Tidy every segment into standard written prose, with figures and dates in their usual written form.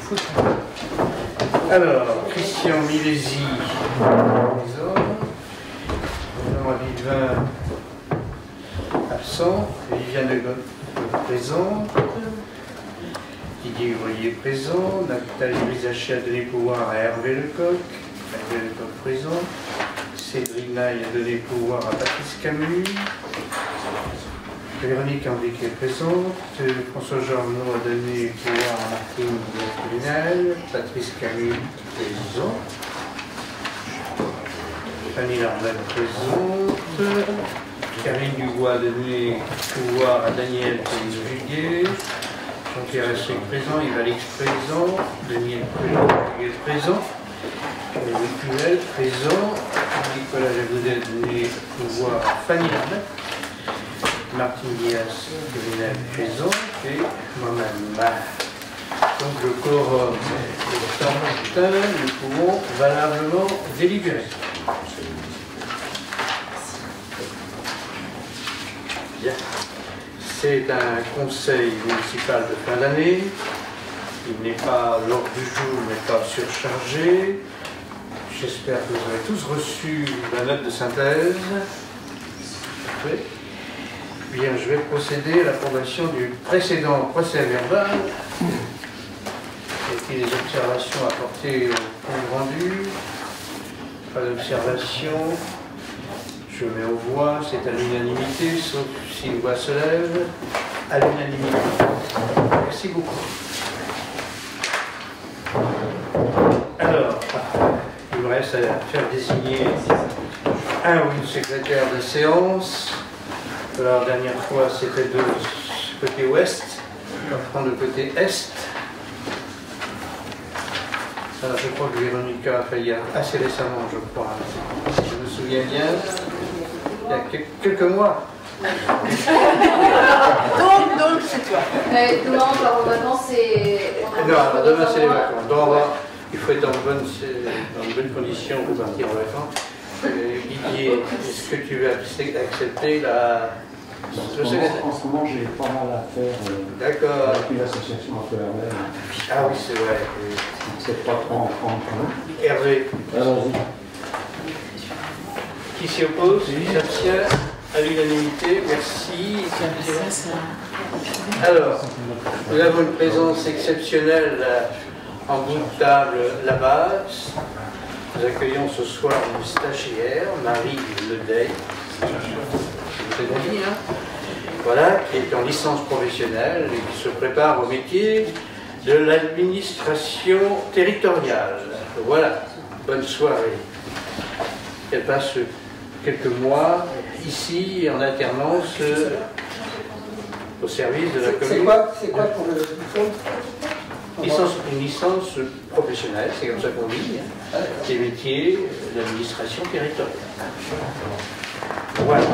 Alors, Christian Milesi, Vivin, absent, Viviane de présente, Didier Huvrier présent, Nathalie Brizachet a donné pouvoir à Hervé Lecoq, présent, Cédric Naille a donné pouvoir à Patrice Camus, Véronique Henrique est présente, François Jornot a donné pouvoir à Martine Brunel, Patrice Camus présent, Fanny Larvel présente, Karine Dubois a donné pouvoir à Daniel Pérez-Juguet, Jean-Pierre Essec présent, Yves Alix présent, Daniel Pérez-Juguet présent, Louis Puel présent, Nicolas Jagoudet a donné pouvoir à Fanny Larvel, Martine Diaz présent et moi-même. Donc le quorum est certain, nous pouvons valablement délibérer. Bien. C'est un conseil municipal de fin d'année. Il n'est pas, l'ordre du jour n'est pas surchargé. J'espère que vous avez tous reçu la note de synthèse. Parfait. Bien, je vais procéder à l'approbation du précédent procès verbal. Y a-t-il des observations apportées au compte rendu? Pas d'observation. Je mets aux voix, c'est à l'unanimité, sauf si une voix se lève. À l'unanimité. Merci beaucoup. Alors, il me reste à faire désigner un ou une secrétaire de séance. La dernière fois, c'était de côté ouest, on va prendre le côté est. Alors, je crois que Véronica a fait il y a assez récemment, je crois, si je me souviens bien, il y a quelques mois. Donc c'est toi. Demain, on part en vacances et... Non, alors demain, c'est les vacances. Donc, il faut être dans de bonnes conditions pour partir en vacances. Didier, est-ce que tu veux accepter la... En ce moment, j'ai pas mal à faire D'accord. avec l'association Hervé. Ah oui, c'est vrai. C'est pas trop en France. Hervé. Allons-y. Qui s'y oppose? Qui s'abstient? À l'unanimité, merci. Alors, nous avons une présence exceptionnelle en bout de table là-bas. Nous accueillons ce soir une stagiaire, Marie Ledey. Voilà, qui est en licence professionnelle et qui se prépare au métier de l'administration territoriale. Voilà, bonne soirée. Elle passe quelques mois ici en alternance au service de la commune. C'est quoi pour le diplôme? Une licence professionnelle, c'est comme ça qu'on dit, des métiers de l'administration territoriale. Voilà.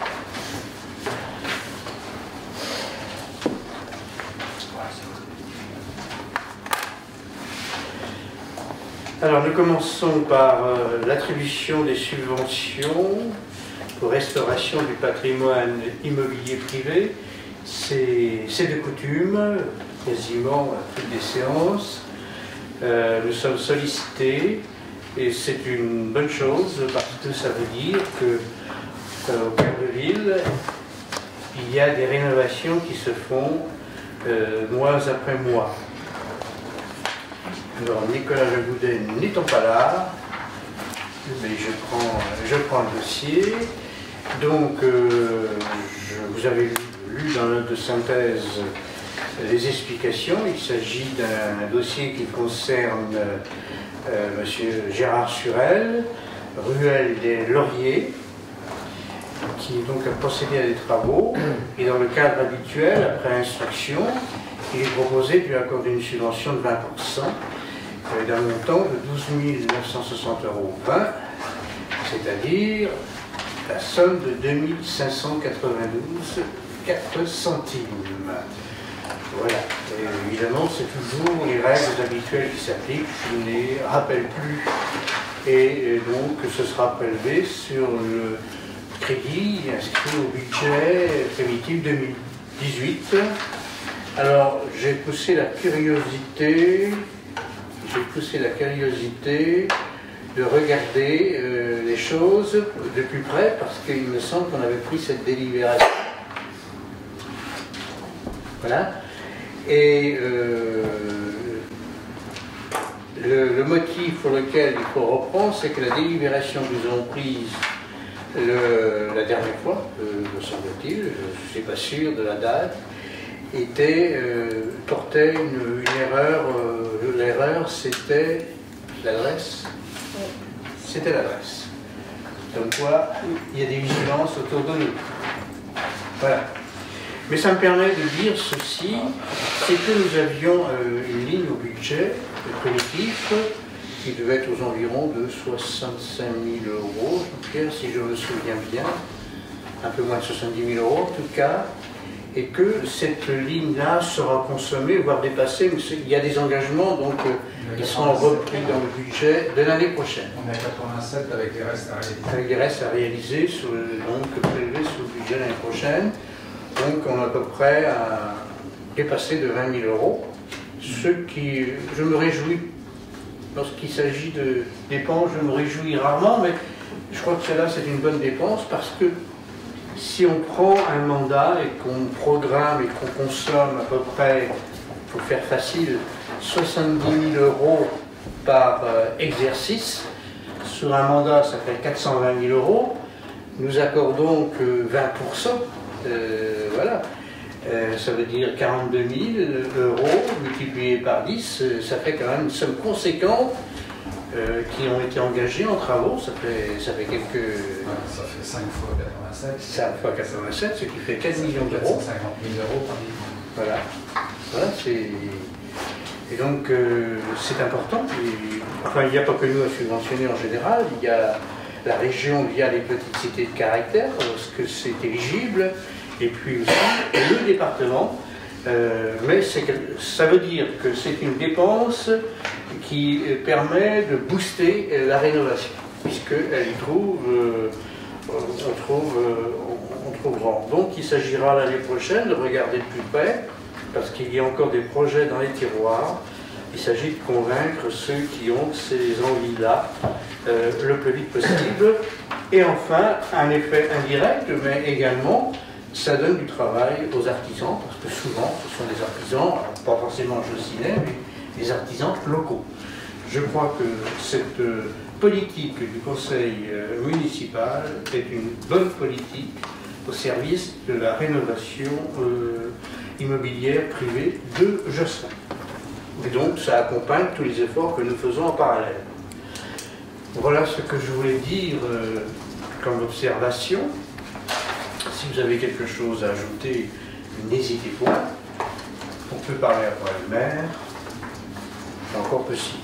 Alors nous commençons par l'attribution des subventions pour restauration du patrimoine immobilier privé. C'est de coutume, quasiment à toutes les séances. Nous sommes sollicités et c'est une bonne chose parce que ça veut dire que au cœur de ville, il y a des rénovations qui se font mois après mois. Alors, Nicolas Jagoudet n'étant pas là, mais je prends le dossier. Donc, vous avez lu dans la note de synthèse les explications. Il s'agit d'un dossier qui concerne M. Gérard Surel, ruelle des Lauriers, qui donc a procédé à des travaux. Et dans le cadre habituel, après instruction, il est proposé de lui accorder une subvention de 20%. D'un montant de 12 960,20 €, c'est-à-dire la somme de 2 592,04 centimes. Voilà. Et évidemment, c'est toujours les règles habituelles qui s'appliquent, je ne les rappelle plus. Et donc, ce sera prélevé sur le crédit inscrit au budget primitif 2018. Alors, j'ai poussé la curiosité. j'ai poussé la curiosité de regarder les choses de plus près, parce qu'il me semble qu'on avait pris cette délibération. Voilà. Et le motif pour lequel il faut reprendre, c'est que la délibération que nous avons prise la dernière fois, me semble-t-il, je ne suis pas sûr de la date, portait une erreur. L'erreur, c'était l'adresse. C'était l'adresse. Donc quoi, il y a des vigilances autour de nous. Voilà. Mais ça me permet de dire ceci, c'est que nous avions une ligne au budget primitif qui devait être aux environs de 65 000 €, Pierre, si je me souviens bien, un peu moins de 70 000 € en tout cas, et que cette ligne-là sera consommée, voire dépassée, mais il y a des engagements, donc ils seront repris dans le budget de l'année prochaine. On est à 87 avec les restes à réaliser. Avec des restes à réaliser, donc prélevés sur le budget l'année prochaine. Donc on est à peu près à dépasser de 20 000 €, ce qui, je me réjouis, lorsqu'il s'agit de dépenses, je me réjouis rarement, mais je crois que celle-là c'est une bonne dépense, parce que si on prend un mandat et qu'on programme et qu'on consomme à peu près, pour faire facile, 70 000 € par exercice, sur un mandat ça fait 420 000 €, nous accordons que 20%, voilà, ça veut dire 42 000 € multiplié par 10, ça fait quand même une somme conséquente qui ont été engagés en travaux, ça fait quelques... Ouais, ça fait 5 fois 87. 5 fois 87, ce qui fait 4 millions d'euros. 450 000 € par livre. Voilà. Voilà, et donc c'est important. Et, enfin, il n'y a pas que nous à subventionner en général, il y a la région via les petites cités de caractère, lorsque c'est éligible, et puis aussi le département. Mais ça veut dire que c'est une dépense qui permet de booster la rénovation, puisqu'elle y trouve, on trouve rang. Donc il s'agira l'année prochaine de regarder de plus près, parce qu'il y a encore des projets dans les tiroirs. Il s'agit de convaincre ceux qui ont ces envies-là le plus vite possible. Et enfin, un effet indirect, mais également, ça donne du travail aux artisans, parce que souvent, ce sont des artisans, pas forcément Josinet, mais des artisans locaux. Je crois que cette politique du conseil municipal est une bonne politique au service de la rénovation immobilière privée de Josselin. Et donc, ça accompagne tous les efforts que nous faisons en parallèle. Voilà ce que je voulais dire comme observation. Si vous avez quelque chose à ajouter, n'hésitez pas. On peut parler après le maire. C'est encore possible.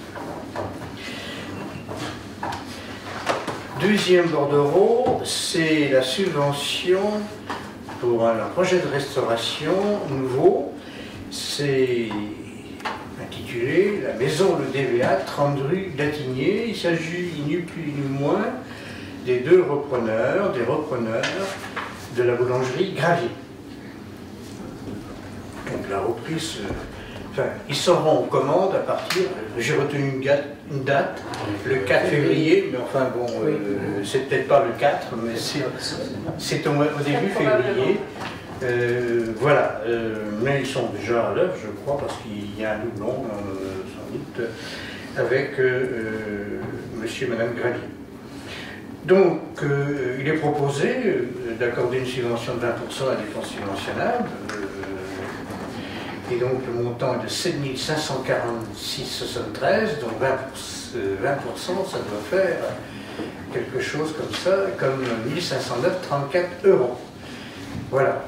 Deuxième bordereau, c'est la subvention pour un projet de restauration nouveau. C'est intitulé La Maison Le DVA, 30 rue d'Attigné. Il s'agit ni plus ni moins des des repreneurs de la boulangerie Gravier. Donc la reprise, ils seront en commande à partir, j'ai retenu une date, le 4 février, mais enfin bon, c'est peut-être pas le 4, mais c'est au début février. Voilà, mais ils sont déjà à l'œuvre, je crois, parce qu'il y a un doublon, sans doute, avec monsieur et madame Gravier. Donc, il est proposé d'accorder une subvention de 20% à la dépense subventionnable, et donc le montant est de 7 546,73, donc 20%, ça doit faire quelque chose comme ça, comme 1509,34 €. Voilà.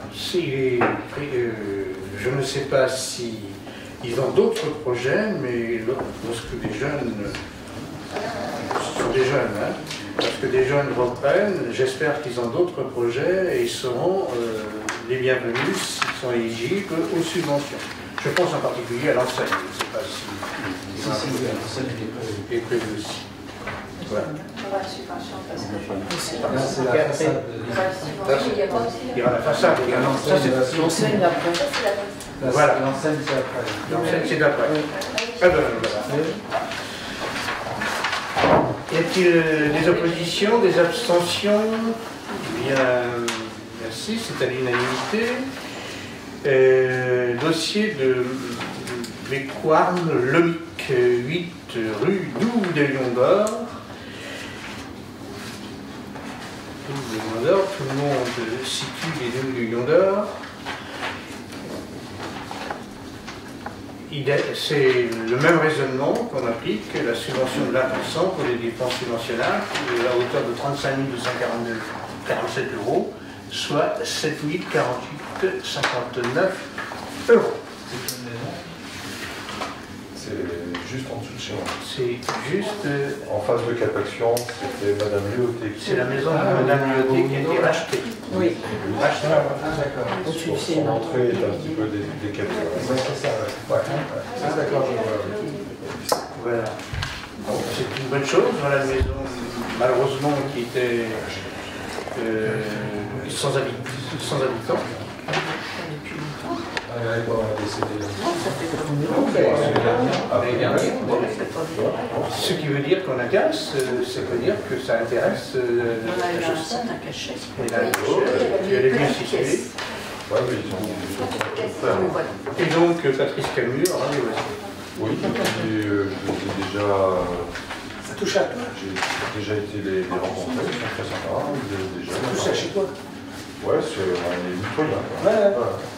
Je ne sais pas si ils ont d'autres projets, mais lorsque des jeunes, ce sont des jeunes, hein, lorsque des jeunes reprennent, j'espère qu'ils ont d'autres projets et ils seront les bienvenus s'ils sont éligibles aux subventions. Je pense en particulier à l'enseigne, je ne sais pas si l'enseigne est prévu aussi. Voilà. On va la subvention parce que Là, c'est la façade de- on va la subvention, il y a pas aussi Il y aura la façade. Il y a Ça, l'enseigne, c'est ça L'enseigne d'après. c'est la base. Voilà. L'enseigne, c'est après. l'enseigne, c'est d'après. Ah ben, voilà. Y a-t-il des oppositions, des abstentions? Bien, merci, c'est à l'unanimité. Dossier de Bécoirne, Lomic, 8 rue Douve de Lion d'Or. Douve de Lion d'Or, tout le monde situe les Douves de Lion d'Or. C'est le même raisonnement qu'on applique, la subvention de 20% pour les dépenses subventionnables, à hauteur de 35 247 €, soit 7 048,59 €. C'est juste en dessous de chez moi. C'est juste, En face de Cap-Action, c'était Madame Lyoté. c'est la maison de Madame Lyoté qui a été rachetée. Oui. Rachetée. Ah, d'accord. Au-dessus, c'est Son une entrée est un petit peu décalée. Ouais, c'est ça, ouais. Ah, d'accord, je vois. Oui. Voilà. Donc c'est une bonne chose. Voilà la maison, malheureusement, qui était sans habitants. Elle doit décéder. L'année dernière. Ce qui veut dire qu'on intéresse, ça veut dire que ça intéresse la justice. Et là, elle est bien située. Ouais, mais ils ont Et donc, Patrice Camus, rendez-vous aussi. Oui, et je les ai déjà. Ça touche à toi. J'ai déjà été les rencontrer, ils sont très sympas. Déjà, Ça touche à chez toi. Ouais, c'est une toile là. Ouais.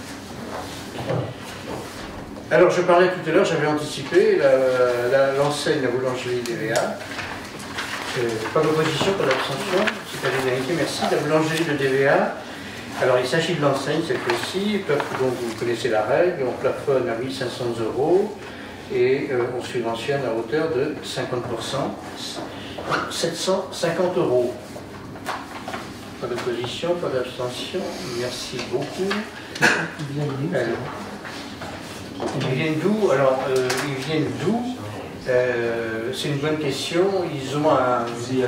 Alors, je parlais tout à l'heure, j'avais anticipé l'enseigne, la boulangerie DVA. Pas d'opposition, pas d'abstention, c'est à l'unanimité, merci. La boulangerie de DVA. Alors, il s'agit de l'enseigne cette fois-ci, donc vous connaissez la règle, on plafonne à 1 500 € et on subventionne à hauteur de 50%, 750 €. Pas d'opposition, pas d'abstention, merci beaucoup. Ils viennent d'où? Alors, ils viennent d'où? C'est une bonne question. Ils ont un.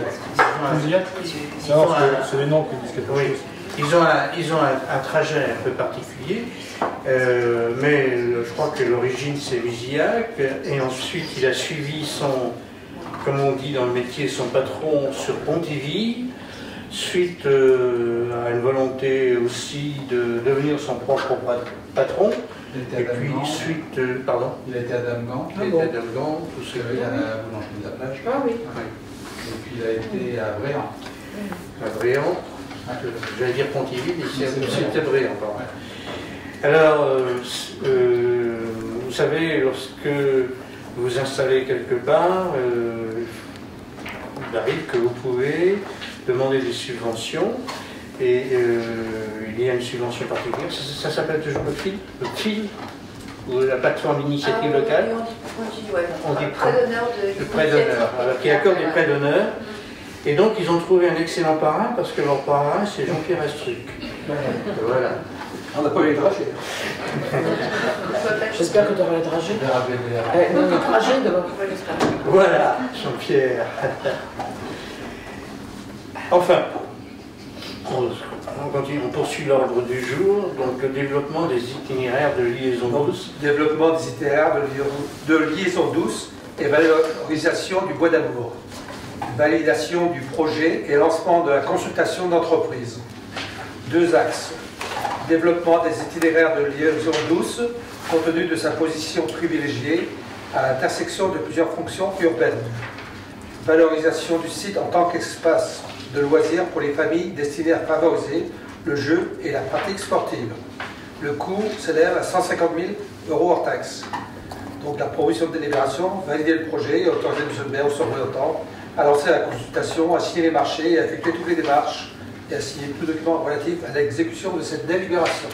C'est les noms qui disent quelque chose. Ils ont un trajet un peu particulier, mais je crois que l'origine c'est Musillac, et ensuite il a suivi son, comme on dit dans le métier, son patron sur Pontivy, suite à une volonté aussi de devenir son propre patron. Et puis suite, pardon. Il a été à Damgand. Il était à Damgand, tout ce Il y a la boulangerie de la plage. Ah oui. Et puis il a été à Bréant. à Bréant. J'allais dire Pontivy, mais c'était Bréant, pardon. Alors, vous savez, lorsque vous vous installez quelque part, il arrive que vous pouvez demander des subventions. Et il y a une subvention particulière. Ça s'appelle toujours le FIL, ou la plateforme d'initiative locale. On dit prêt d'honneur Le prêt d'honneur, qui accorde des prêts d'honneur. Et donc ils ont trouvé un excellent parrain parce que leur parrain c'est Jean-Pierre Astruc. Voilà. On n'a pas eu les trajets. J'espère que tu auras les trajets. Non, les trajets d'abord. Voilà, Jean-Pierre. Enfin, on continue, on poursuit l'ordre du jour, donc le développement des itinéraires de liaison douce. Développement des itinéraires de liaison douce et valorisation du bois d'amour. Validation du projet et lancement de la consultation d'entreprise. 2 axes. Développement des itinéraires de liaison douce, compte tenu de sa position privilégiée à l'intersection de plusieurs fonctions urbaines. Valorisation du site en tant qu'espace de loisirs pour les familles destinées à favoriser le jeu et la pratique sportive. Le coût s'élève à 150 000 € hors taxe. Donc la proposition de délibération, valider le projet et autoriser M. le maire ou son représentant à lancer la consultation, à signer les marchés et à effectuer toutes les démarches et à signer tous les documents relatifs à l'exécution de cette délibération.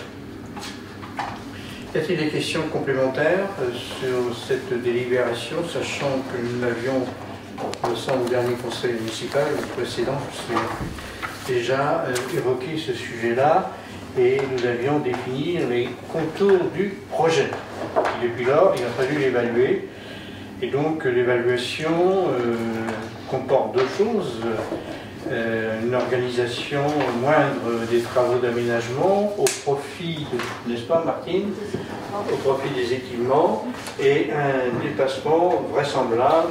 Y a-t-il des questions complémentaires sur cette délibération, sachant que nous l'avions, me semble, au dernier conseil municipal, le précédent, je ne me souviens plus, déjà évoqué ce sujet-là, et nous avions défini les contours du projet. Et depuis lors, il a fallu l'évaluer, Et donc l'évaluation comporte deux choses. Une organisation moindre des travaux d'aménagement au profit, n'est-ce pas Martine, au profit des équipements, et un dépassement vraisemblable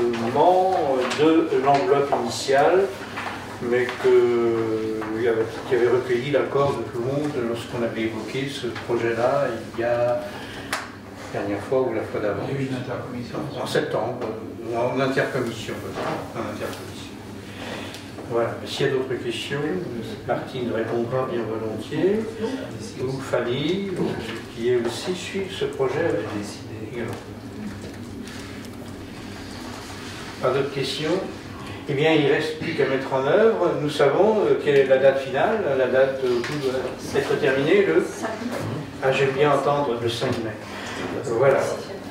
de l'enveloppe initiale, mais qui avait recueilli l'accord de tout le monde lorsqu'on avait évoqué ce projet-là il y a la dernière fois ou la fois d'avant. Il y a eu une intercommission. En septembre, en intercommission peut-être. En intercommission. Voilà, s'il y a d'autres questions, Martine répondra bien volontiers, ou Fanny, qui est aussi suivre ce projet avec également. Pas d'autres questions? Eh bien, il ne reste plus qu'à mettre en œuvre. Nous savons quelle est la date finale, la date où doit être terminée, le... Ah, j'aime bien entendre le 5 mai. Voilà.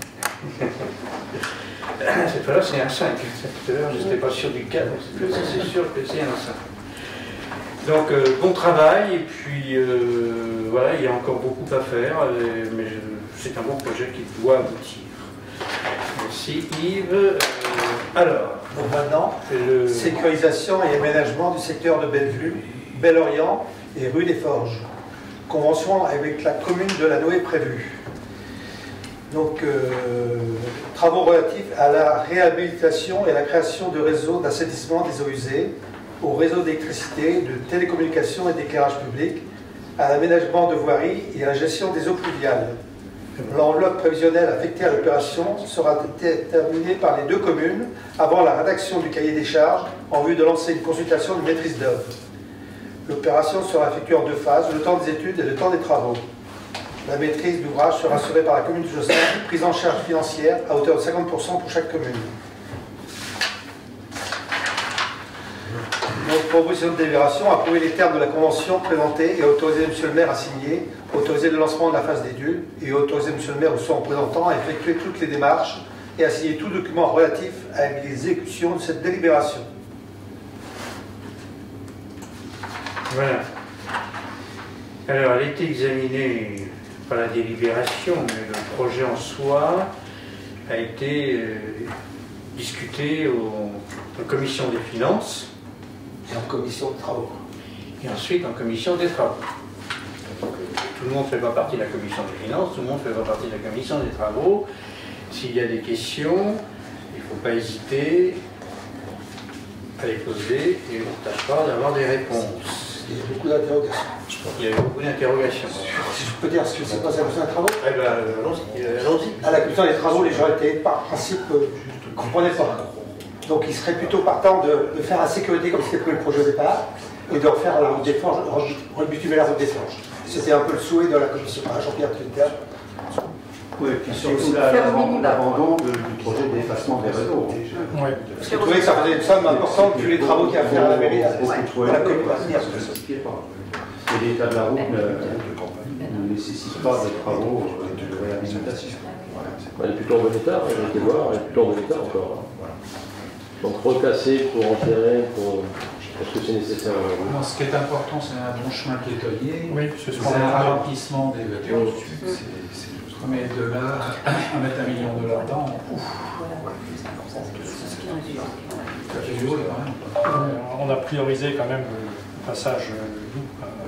Cette fois-là, c'est un 5. Tout à l'heure, je n'étais pas sûr du 4, c'est sûr que c'est un 5. Donc, bon travail, et puis, voilà, il y a encore beaucoup à faire, mais c'est un bon projet qui doit aboutir. Merci Yves. Alors, donc maintenant, sécurisation et aménagement du secteur de Bellevue, Bel-Orient et rue des Forges. Convention avec la commune de La Noë prévue. Donc, travaux relatifs à la réhabilitation et la création de réseaux d'assainissement des eaux usées, au réseau d'électricité, de télécommunications et d'éclairage public, à l'aménagement de voiries et à la gestion des eaux pluviales. L'enveloppe prévisionnelle affectée à l'opération sera déterminée par les deux communes avant la rédaction du cahier des charges en vue de lancer une consultation de maîtrise d'œuvre. L'opération sera effectuée en deux phases, le temps des études et le temps des travaux. La maîtrise d'ouvrage sera assurée par la commune de Josselin, prise en charge financière à hauteur de 50% pour chaque commune. Donc, proposition de délibération, approuver les termes de la convention présentée et autoriser M. le maire à signer, autoriser le lancement de la phase d'études et autoriser M. le maire ou son représentant à effectuer toutes les démarches et à signer tout document relatif à l'exécution de cette délibération. Voilà. Alors, elle a été examinée, pas la délibération, mais le projet en soi a été discuté en commission des finances. Et en commission de travaux. Et ensuite en commission des travaux. Donc, tout le monde ne fait pas partie de la commission des finances, tout le monde ne fait pas partie de la commission des travaux. S'il y a des questions, il ne faut pas hésiter à les poser et on tâchera d'avoir des réponses. Il y a beaucoup d'interrogations. Il y a eu beaucoup d'interrogations. Si je peux dire ce que c'est pas la commission des travaux? Eh bien, allons-y. À la commission des travaux, les gens étaient par principe, ne comprenaient pas. Donc ils seraient plutôt partants de faire la sécurité comme c'était prévu le projet au départ et de refaire la route des Forges, rebitumer la route des Forges. C'était un peu le souhait de la commission, Jean-Pierre Twitter. Oui, et puis surtout l'abandon du projet d'effacement des réseaux. Oui. Parce qu'ils trouvaient que ça faisait une somme importante que les travaux qu'il y a à faire à la mairie, à la commune. Et l'état de la route ne nécessite pas des travaux de réhabilitation. Elle est plutôt en bon état, elle a été voir, elle est plutôt en bon état encore. Donc recasser pour enterrer, est-ce que c'est nécessaire? Non, ce qui est important, c'est un bon chemin piétonnier, Oui, c'est ce qu'on c'est un a ralentissement des voitures. Mais de là à mettre $1 million dedans, ça fait du bruit quand même. On a priorisé quand même le passage doux.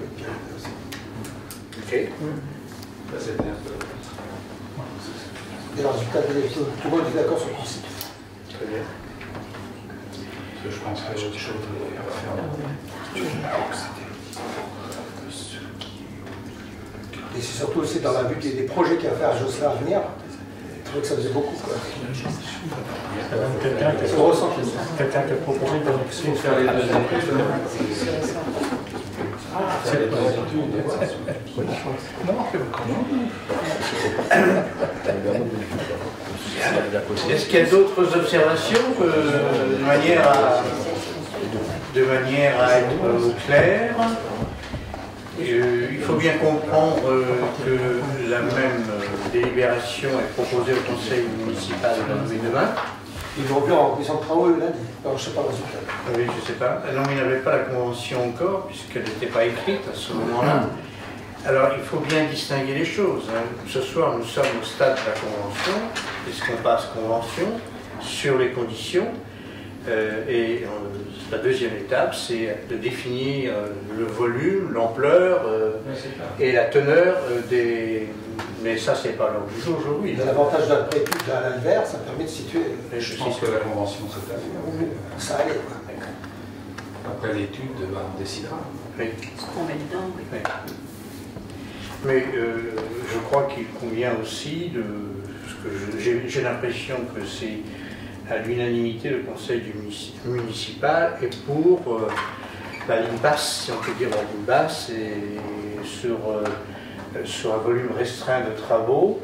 Ok. Là, c'était un peu... Et le résultat, tout le monde est d'accord sur le principe. Très bien. Parce que je pense qu'il y a autre chose à faire. Et c'est surtout aussi dans la vue des projets qu'il y a à faire à Josselin à venir. Je trouvais que ça faisait beaucoup. Il y a même quelqu'un qui a proposé d'annexer. Faire les deux études. Est-ce qu'il y a d'autres observations de manière à être clair? Il faut bien comprendre que la même délibération est proposée au conseil municipal demain. Ils vont plus en commission de travaux lundi. Alors je ne sais pas le résultat. Oui, je ne sais pas. Non, il n'y avait pas la convention encore, puisqu'elle n'était pas écrite à ce moment-là. Alors, il faut bien distinguer les choses. Hein. Ce soir, nous sommes au stade de la convention, puisqu'on passe convention sur les conditions. La deuxième étape, c'est de définir le volume, l'ampleur et la teneur des... Mais ça, c'est pas l'ordre du jour aujourd'hui. L'avantage de la préétude à l'inverse, ça permet de situer. Je pense que la convention cette année. Ça allait, quoi. Après l'étude, on décidera. Oui. Ce qu'on met dedans, oui. Oui. Mais je crois qu'il convient aussi de... Parce que j'ai l'impression que c'est à l'unanimité le conseil municipal et pour la ligne basse, si on peut dire la ligne basse, et sur un volume restreint de travaux.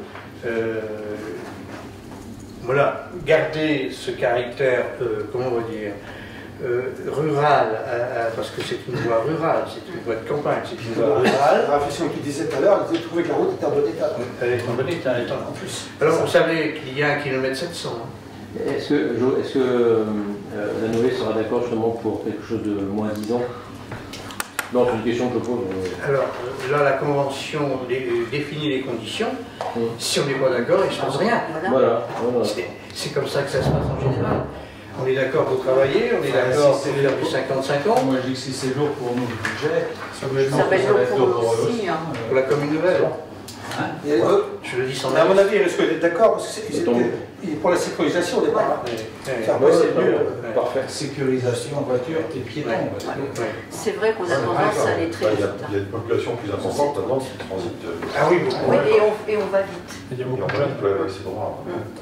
Voilà, garder ce caractère, comment on va dire, rural, parce que c'est une voie rurale, c'est une voie de campagne, c'est une voie rurale. La réflexion qu'il disait tout à l'heure, il trouvait que la route était en bon état. Elle est en bon état, elle est en plus. Alors vous savez qu'il y a 1,7 km. Est-ce que la Noé sera d'accord justement pour quelque chose de moins 10 ans? Non, c'est une question que je pose. Alors là, la convention définit les conditions. Si on n'est pas d'accord, il ne se passe rien. Voilà. C'est comme ça que ça se passe en général. On est d'accord pour travailler, on est d'accord pour faire du 50-50. Moi je dis que si c'est lourd pour nous le budget, ça va être lourd lourd pour pour eux aussi. Pour la commune nouvelle. Je le dis sans... À mon avis, il risque d'être d'accord, parce que c'est pour la sécurisation au départ. Ouais. C'est mieux. Parfait. sécurisation voiture et piéton. C'est vrai qu'on a tendance à aller très vite. Il y a une population plus importante maintenant qui transite. Ah oui, beaucoup. Oui, et on va vite. Il y a Et beaucoup en de fait, jeunes. il peut avoir ses droits.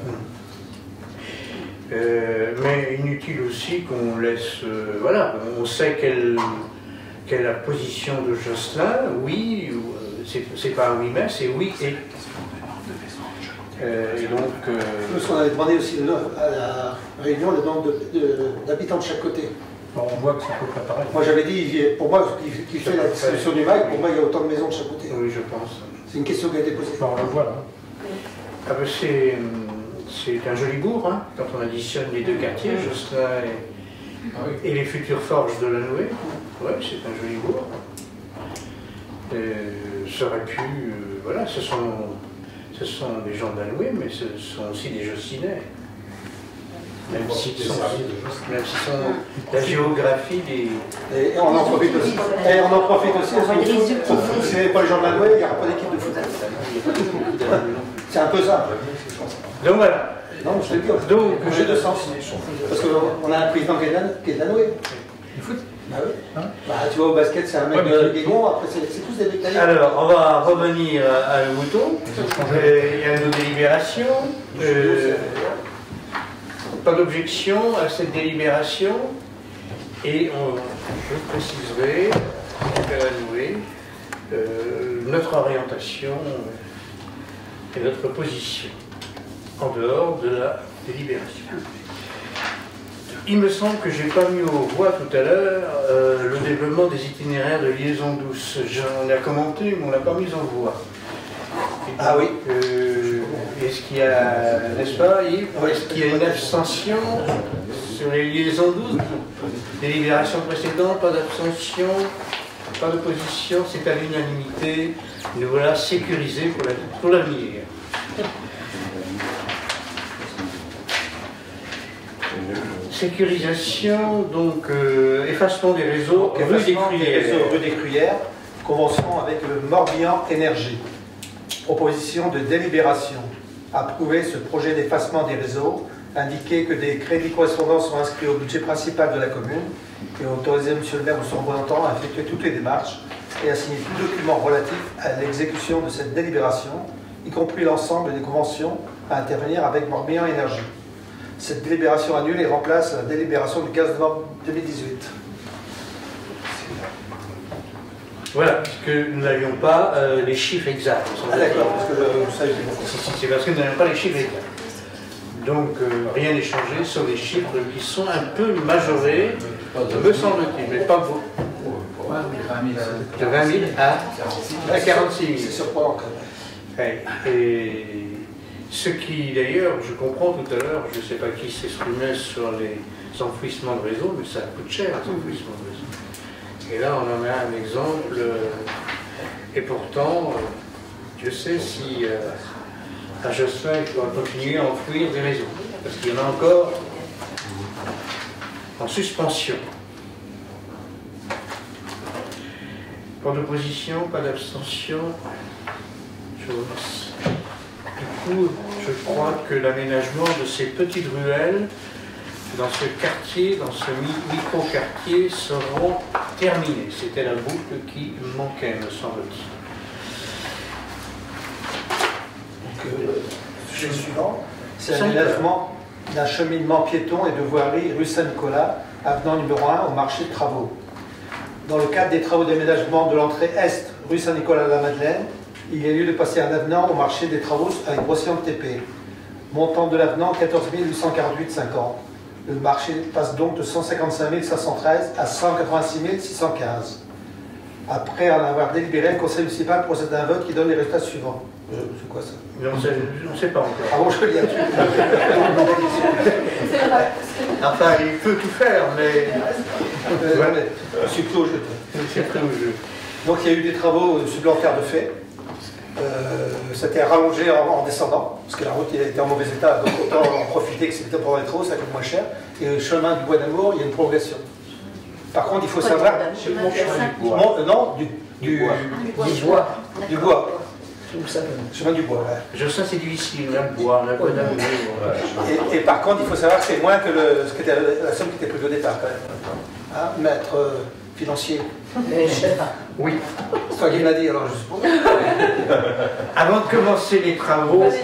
Mais inutile aussi qu'on laisse... voilà, on sait quelle est la position de Jocelyn, oui, c'est pas un oui mais, c'est oui et. Et donc... Nous, ce qu'on avait demandé aussi à la réunion, le nombre d'habitants de chaque côté. Bon, on voit que c'est à peu près pareil. Moi j'avais dit, pour moi, qui fait la distribution du mail, pour moi il y a autant de maisons de chaque côté. Oui, je pense. C'est une question qui a été posée. Enfin, on le voit là. Ah ben c'est un joli bourg, hein, quand on additionne les deux quartiers, Jocelyn et les futures forges de la Nouée. Oui, c'est un joli bourg. Ça aurait pu... voilà, ce sont des gens de la Nouée, mais ce sont aussi des Joscinais. Même s'ils sont la géographie des... Et on en profite aussi. Et on en profite aussi. Si c'est pas les gens de la Nouée, il n'y aura pas d'équipe de foot. C'est un peu ça. Donc voilà. Non, je te le dis. Donc, j'ai deux sens. Parce qu'on a un président qui est de la Nouée. Du foot. Bah oui. Bah, tu vois, au basket, c'est un mec de Guégon, après c'est tous des détaillés. Alors, on va revenir à le mouton. Il y a nos délibérations. Pas d'objection à cette délibération. Et je préciserai à la Nouée notre orientation et notre position en dehors de la délibération. Il me semble que je n'ai pas mis aux voix tout à l'heure le développement des itinéraires de liaison douce. J'en ai commenté, mais on ne l'a pas mis en voix. Ah oui. Est-ce qu'il y a, n'est-ce pas, Yves, est-ce qu'il y a une abstention sur les liaisons douces? Délibération précédente, pas d'abstention, pas d'opposition, c'est à l'unanimité. Nous voilà sécurisés pour l'avenir. Sécurisation, donc effacement des réseaux, rue des Cruyères, convention avec le Morbihan Énergie. Proposition de délibération. Approuver ce projet d'effacement des réseaux, indiquer que des crédits correspondants sont inscrits au budget principal de la commune et autoriser M. le maire ou son représentant à effectuer toutes les démarches et à signer tout document relatif à l'exécution de cette délibération, y compris l'ensemble des conventions à intervenir avec Morbihan Énergie. Cette délibération annule et remplace la délibération du 15 novembre 2018. Voilà, puisque nous n'avions pas les chiffres exacts. Ah d'accord, parce que c'est parce que nous n'avions pas les chiffres exacts. Donc rien n'est changé sur les chiffres qui sont un peu majorés, me semble-t-il, mais pas beaucoup. De 20 000 à 46 000. C'est surprenant quand même. Et ce qui, d'ailleurs, je comprends tout à l'heure, je ne sais pas qui s'exprimait sur les enfouissements de réseau, mais ça coûte cher, les enfouissements de réseau. Et là, on en a un exemple Et pourtant, Dieu sait si à Josselin, il faudra continuer à enfouir des réseaux. Parce qu'il y en a encore en suspension. Pas d'opposition, pas d'abstention. Du coup, je crois que l'aménagement de ces petites ruelles dans ce quartier, dans ce micro-quartier, seront terminés. C'était la boucle qui manquait, me semble-t-il. Sujet suivant, c'est l'aménagement d'un cheminement piéton et de voirie rue Saint-Nicolas, avenant numéro 1 au marché de travaux. Dans le cadre des travaux d'aménagement de l'entrée est rue Saint-Nicolas-la-Madeleine, il y a lieu de passer un avenant au marché des travaux avec brossillon de TP. Montant de l'avenant 14 848,50. Le marché passe donc de 155 513 à 186 615. Après en avoir délibéré, le conseil municipal procède à un vote qui donne les résultats suivants. C'est quoi ça? On ne sait pas encore. Ah bon, je lis là-dessus. Enfin, il peut tout faire, mais... C'est plutôt au jeu. C'est très au jeu. Donc il y a eu des travaux supplémentaires de fait. C'était rallongé en descendant, parce que la route était en mauvais état, donc autant en profiter que c'était pour les travaux, ça coûte moins cher. Et le chemin du Bois d'Amour, il y a une prolongation. Par contre, il faut savoir... Non, du bois. Du bois. Chemin du bois, ouais. Je sais, c'est difficile, le bois, le bois d'amour. Et par contre, il faut savoir que c'est moins que ce qui était la somme qui était prévue au départ, quand même. Hein, maître financier. Oui. C'est toi qui l'as dit, alors je suppose. Avant de commencer les travaux, on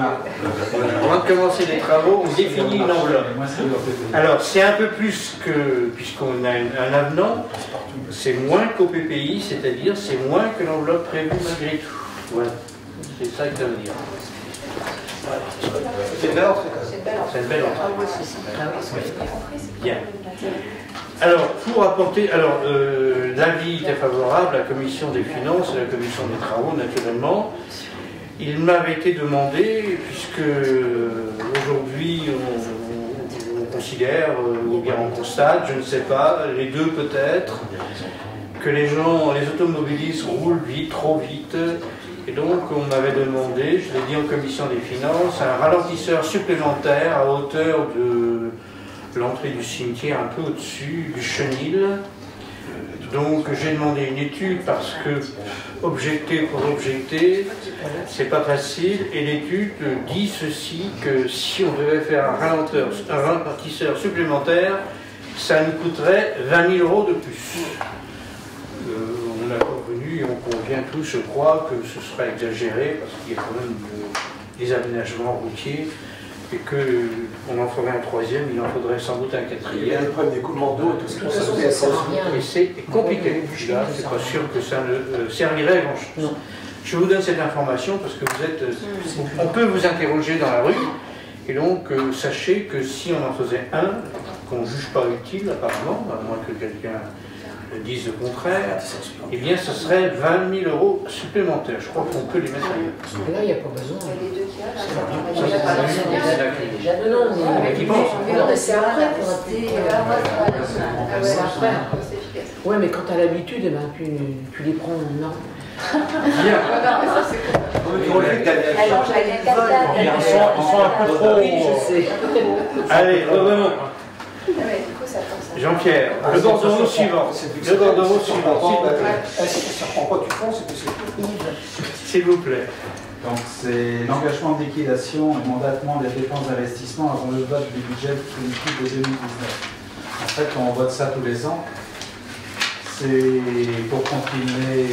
définit une enveloppe. Alors, c'est un peu plus que, puisqu'on a un avenant, c'est moins qu'au PPI, c'est-à-dire c'est moins que l'enveloppe prévue malgré tout. Voilà, c'est ça que ça veut dire. C'est une belle entrée, quand même. C'est une belle entrée. Bien. Alors, pour apporter, l'avis était favorable, la commission des finances et la commission des travaux, naturellement. Il m'avait été demandé, puisque aujourd'hui on considère, ou bien on constate, je ne sais pas, les deux peut-être, que les automobilistes roulent vite, trop vite. Et donc, on m'avait demandé, je l'ai dit en commission des finances, un ralentisseur supplémentaire à hauteur de l'entrée du cimetière, un peu au-dessus du chenil. Donc, j'ai demandé une étude parce que objecter pour objecter, c'est pas facile. Et l'étude dit ceci, que si on devait faire un ralentisseur supplémentaire, ça nous coûterait 20 000 € de plus. On a convenu et on convient tous, je crois, que ce serait exagéré parce qu'il y a quand même des aménagements routiers et qu'on en ferait un troisième, il en faudrait sans doute un quatrième. Il y a le problème d'écoulement d'eau et tout ça. Et c'est compliqué. Là, c'est pas sûr que ça ne servirait à grand chose. Je vous donne cette information parce que on peut vous interroger dans la rue. Et donc, sachez que si on en faisait un, qu'on ne juge pas utile apparemment, à moins que quelqu'un disent le contraire, eh bien ce serait 20 000 € supplémentaires. Je crois qu'on peut les mettre ailleurs. Mais là, il n'y a pas besoin. Qui pense? Non, mais c'est après pour ouais, mais quand tu as l'habitude, tu les prends en main. Bien. Ils sont un peu trop... Allez, revenons. Jean-Pierre, le bordereau suivant. Le bordereau suivant, Ça prend quoi tu penses? s'il vous plaît. Donc c'est l'engagement de liquidation et mandatement des dépenses d'investissement avant le vote du budget définitif de 2019. En fait, on vote ça tous les ans. C'est pour continuer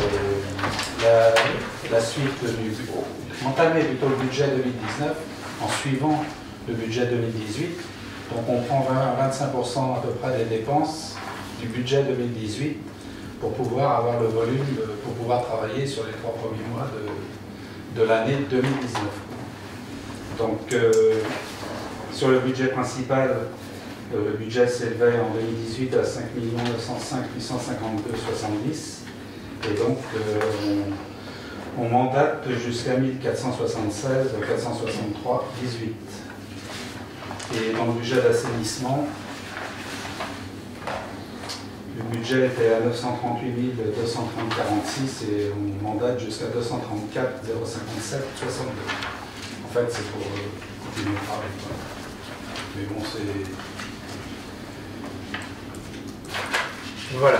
la suite entamer plutôt le budget 2019 en suivant le budget 2018. Donc on prend 25% à peu près des dépenses du budget 2018 pour pouvoir avoir le volume, pour pouvoir travailler sur les 3 premiers mois de l'année 2019. Donc sur le budget principal, le budget s'élevait en 2018 à 5 905 852,70 et donc on mandate jusqu'à 1476 463,18. Et dans le budget d'assainissement, le budget était à 938 230,46 et on mandate jusqu'à 234 057 62. En fait, c'est pour continuer le travail. Mais bon, c'est... Voilà.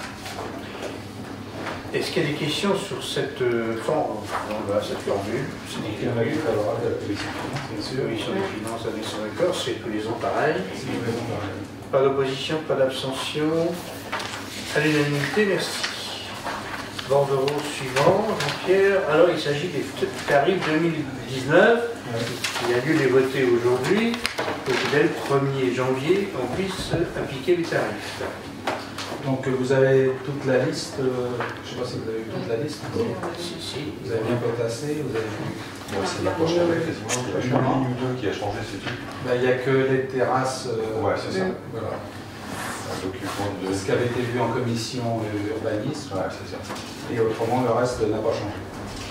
Est-ce qu'il y a des questions sur cette formule? C'est des Il y en a qui favorable à la commission des finances, bien sûr. commission des finances avec son accord, c'est tous les ans pareil. Pas d'opposition, pas d'abstention. À l'unanimité, merci. Bordereau suivant, Jean-Pierre. Alors il s'agit des tarifs 2019. Il y a lieu de les voter aujourd'hui pour que dès le 1er janvier, on puisse appliquer les tarifs. Donc vous avez toute la liste, je ne sais pas si vous avez vu toute la liste. Si. Vous avez bien potassé, vous avez vu. Bon, c'est la prochaine, quasiment. Il y a une ligne ou deux qui a changé, c'est tout. Il n'y a que les terrasses. Ouais, c'est ça. Voilà. Un document de... Ce qui avait été vu en commission urbanisme. Ouais, c'est ça. Et autrement, le reste n'a pas changé.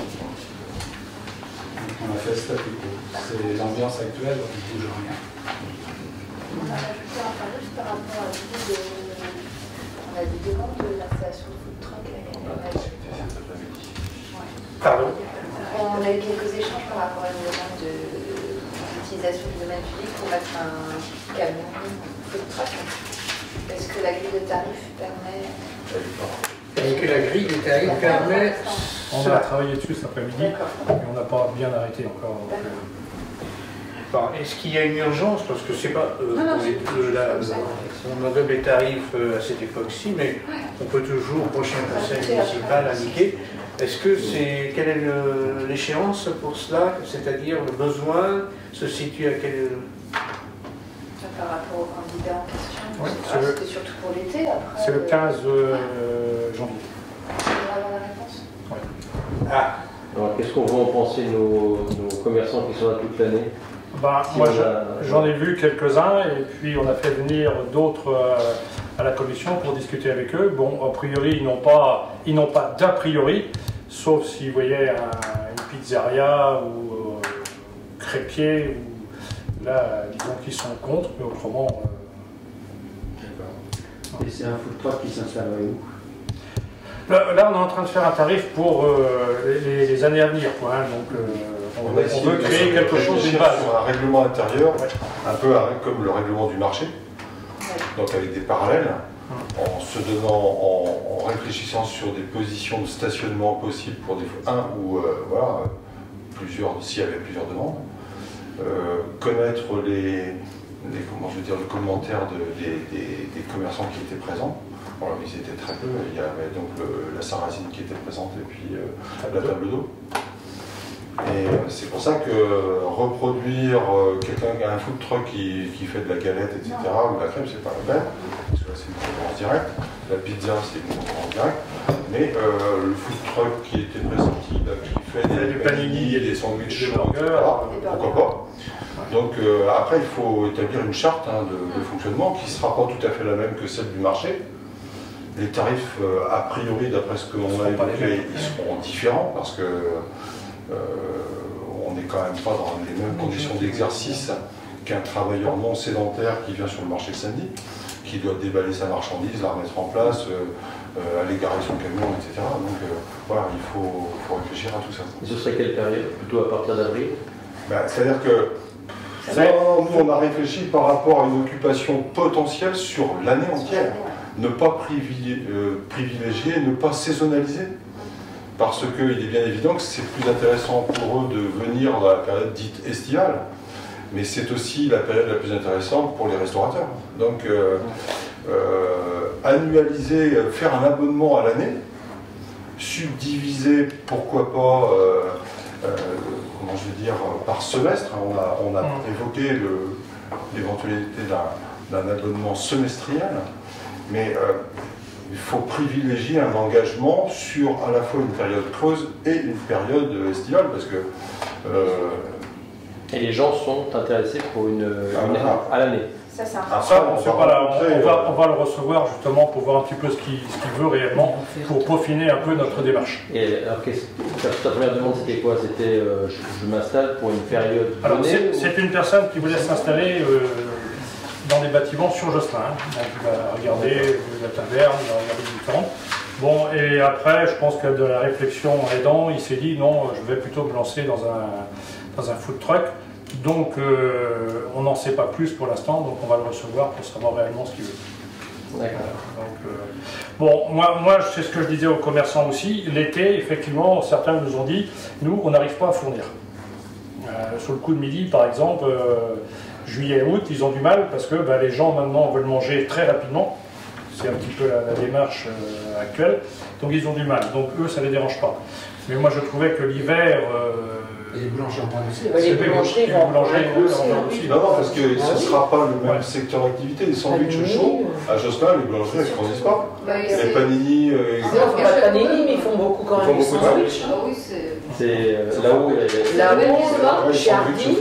Donc, on a fait statu quo. C'est l'ambiance actuelle, on ne bouge rien. On a ajouté un tarif par rapport à l'idée de... On a des demandes de l'installation de food truck à Pardon? On a eu quelques échanges par rapport à une demande d'utilisation du domaine public pour mettre un camion food truck. Est-ce que la grille de tarifs permet... Est-ce que la grille des tarifs permet... On a travaillé dessus cet après-midi et on n'a pas bien arrêté encore. Bon, est-ce qu'il y a une urgence? Parce que c'est pas... on enlève les tarifs à cette époque-ci, mais on peut toujours, au prochain conseil municipal, indiquer. Est-ce que c'est... Quelle est l'échéance pour cela? C'est-à-dire le besoin se situe à quel... Par rapport au candidat en question, Oui, c'était surtout pour l'été après. C'est le 15 janvier. On va avoir la réponse. Ouais. Ah, Alors, qu'est-ce qu'on va en penser nos commerçants qui sont là toute l'année? Bah, Si moi, on a- j'en ai vu quelques-uns et puis on a fait venir d'autres à la commission pour discuter avec eux. Bon, a priori, ils n'ont pas d'a priori, sauf s'ils voyaient une pizzeria ou crêpier, ou là, disons qu'ils sont contre, mais autrement... Et c'est un food truck qui s'installe où? Là, on est en train de faire un tarif pour les années à venir, quoi, hein, donc on veut créer quelque chose d'une base. Sur un règlement intérieur, un peu comme le règlement du marché, donc avec des parallèles, en se donnant, en réfléchissant sur des positions de stationnement possibles pour des voilà, plusieurs, s'il y avait plusieurs demandes, connaître les commentaires des commerçants qui étaient présents. Alors, ils étaient très peu, il y avait donc la sarrasine qui était présente et puis la table d'eau. Et c'est pour ça que reproduire quelqu'un qui a un food truck qui fait de la galette, etc., ou de la crème, c'est pas la peine, parce que là c'est une concurrence directe. La pizza, c'est une concurrence directe. Mais le food truck qui était présent, qui fait des panini et des sandwichs chauds, etc., pourquoi pas. Donc après, il faut établir une charte de fonctionnement qui ne sera pas tout à fait la même que celle du marché. Les tarifs, a priori, d'après ce qu'on a évoqué, ils seront différents parce que on n'est quand même pas dans les mêmes conditions d'exercice qu'un travailleur non sédentaire qui vient sur le marché le samedi, qui doit déballer sa marchandise, la remettre en place, aller garer son camion, etc. Donc voilà, il faut réfléchir à tout ça. Et ce serait quelle période? Plutôt à partir d'avril? C'est-à-dire que nous, on a réfléchi par rapport à une occupation potentielle sur l'année entière. Ne pas privilégier, ne pas saisonnaliser. Parce qu'il est bien évident que c'est plus intéressant pour eux de venir dans la période dite estivale, mais c'est aussi la période la plus intéressante pour les restaurateurs. Donc, annualiser, faire un abonnement à l'année, subdiviser, pourquoi pas, comment je veux dire, par semestre. On a évoqué l'éventualité d'un abonnement semestriel, mais il faut privilégier un engagement sur à la fois une période creuse et une période estivale, parce que... Et les gens sont intéressés pour à l'année. Ça, c'est un on va le recevoir justement pour voir un petit peu ce qu'il veut réellement, pour peaufiner un peu notre démarche. Et alors, ta première demande, c'était quoi? C'était je m'installe pour une période donnée? Alors, c'est une personne qui voulait s'installer dans des bâtiments sur Josselin. Donc il va regarder la taverne, il va regarder différents. Bon, et après, je pense que de la réflexion aidant, il s'est dit non, je vais plutôt me lancer dans un food truck. Donc on n'en sait pas plus pour l'instant, donc on va le recevoir pour savoir réellement ce qu'il veut. D'accord. Bon, moi c'est ce que je disais aux commerçants aussi. L'été, effectivement, certains nous ont dit, nous, on n'arrive pas à fournir. Sur le coup de midi, par exemple, juillet, août, ils ont du mal parce que les gens maintenant veulent manger très rapidement. C'est un petit peu la démarche actuelle. Donc ils ont du mal. Donc eux, ça ne les dérange pas. Mais moi, je trouvais que l'hiver... Et les boulangers en aussi. Les boulangeries vont aussi. Non, parce que ce ne sera pas le même secteur d'activité. Les sandwichs chauds, à Jospin, les boulangeries, elles ne fournissent pas. Les panini... Ils ne font pas de panini, mais ils font beaucoup quand même de sandwichs. C'est là-haut, chez Hardy.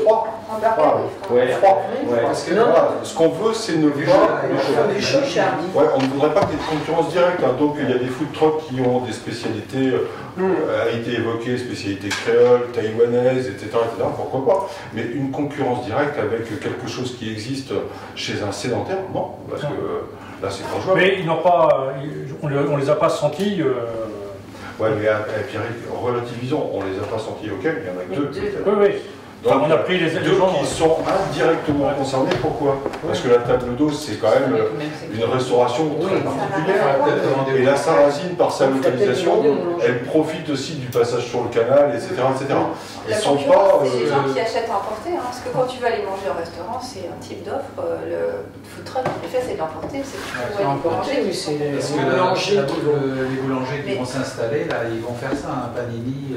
Parce que ce qu'on veut, c'est une on ne voudrait pas qu'il y ait de concurrence directe. Donc il y a des food trucks qui ont des spécialités, a été évoqué, spécialités créoles, taïwanaises, etc., pourquoi pas. Mais une concurrence directe avec quelque chose qui existe chez un sédentaire, non, parce que là c'est pas jouable. Mais ils n'ont pas, on les a pas sentis. Ouais, mais Pierre, relativisons, on les a pas sentis, ok, il y en a que deux. Oui. Donc, on a pris les deux qui sont indirectement concernés, pourquoi? Parce que la table d'eau, c'est quand même une restauration très particulière. Et la Sarrasine, par sa localisation, elle profite aussi du passage sur le canal, etc. Ils la sont pas... C'est les gens qui achètent à emporter, parce que quand tu vas aller manger au restaurant, c'est un type d'offre. Le food truck, en effet, c'est d'emporter. C'est emporter, mais c'est les boulangers qui vont s'installer, là, ils vont faire ça, un panini...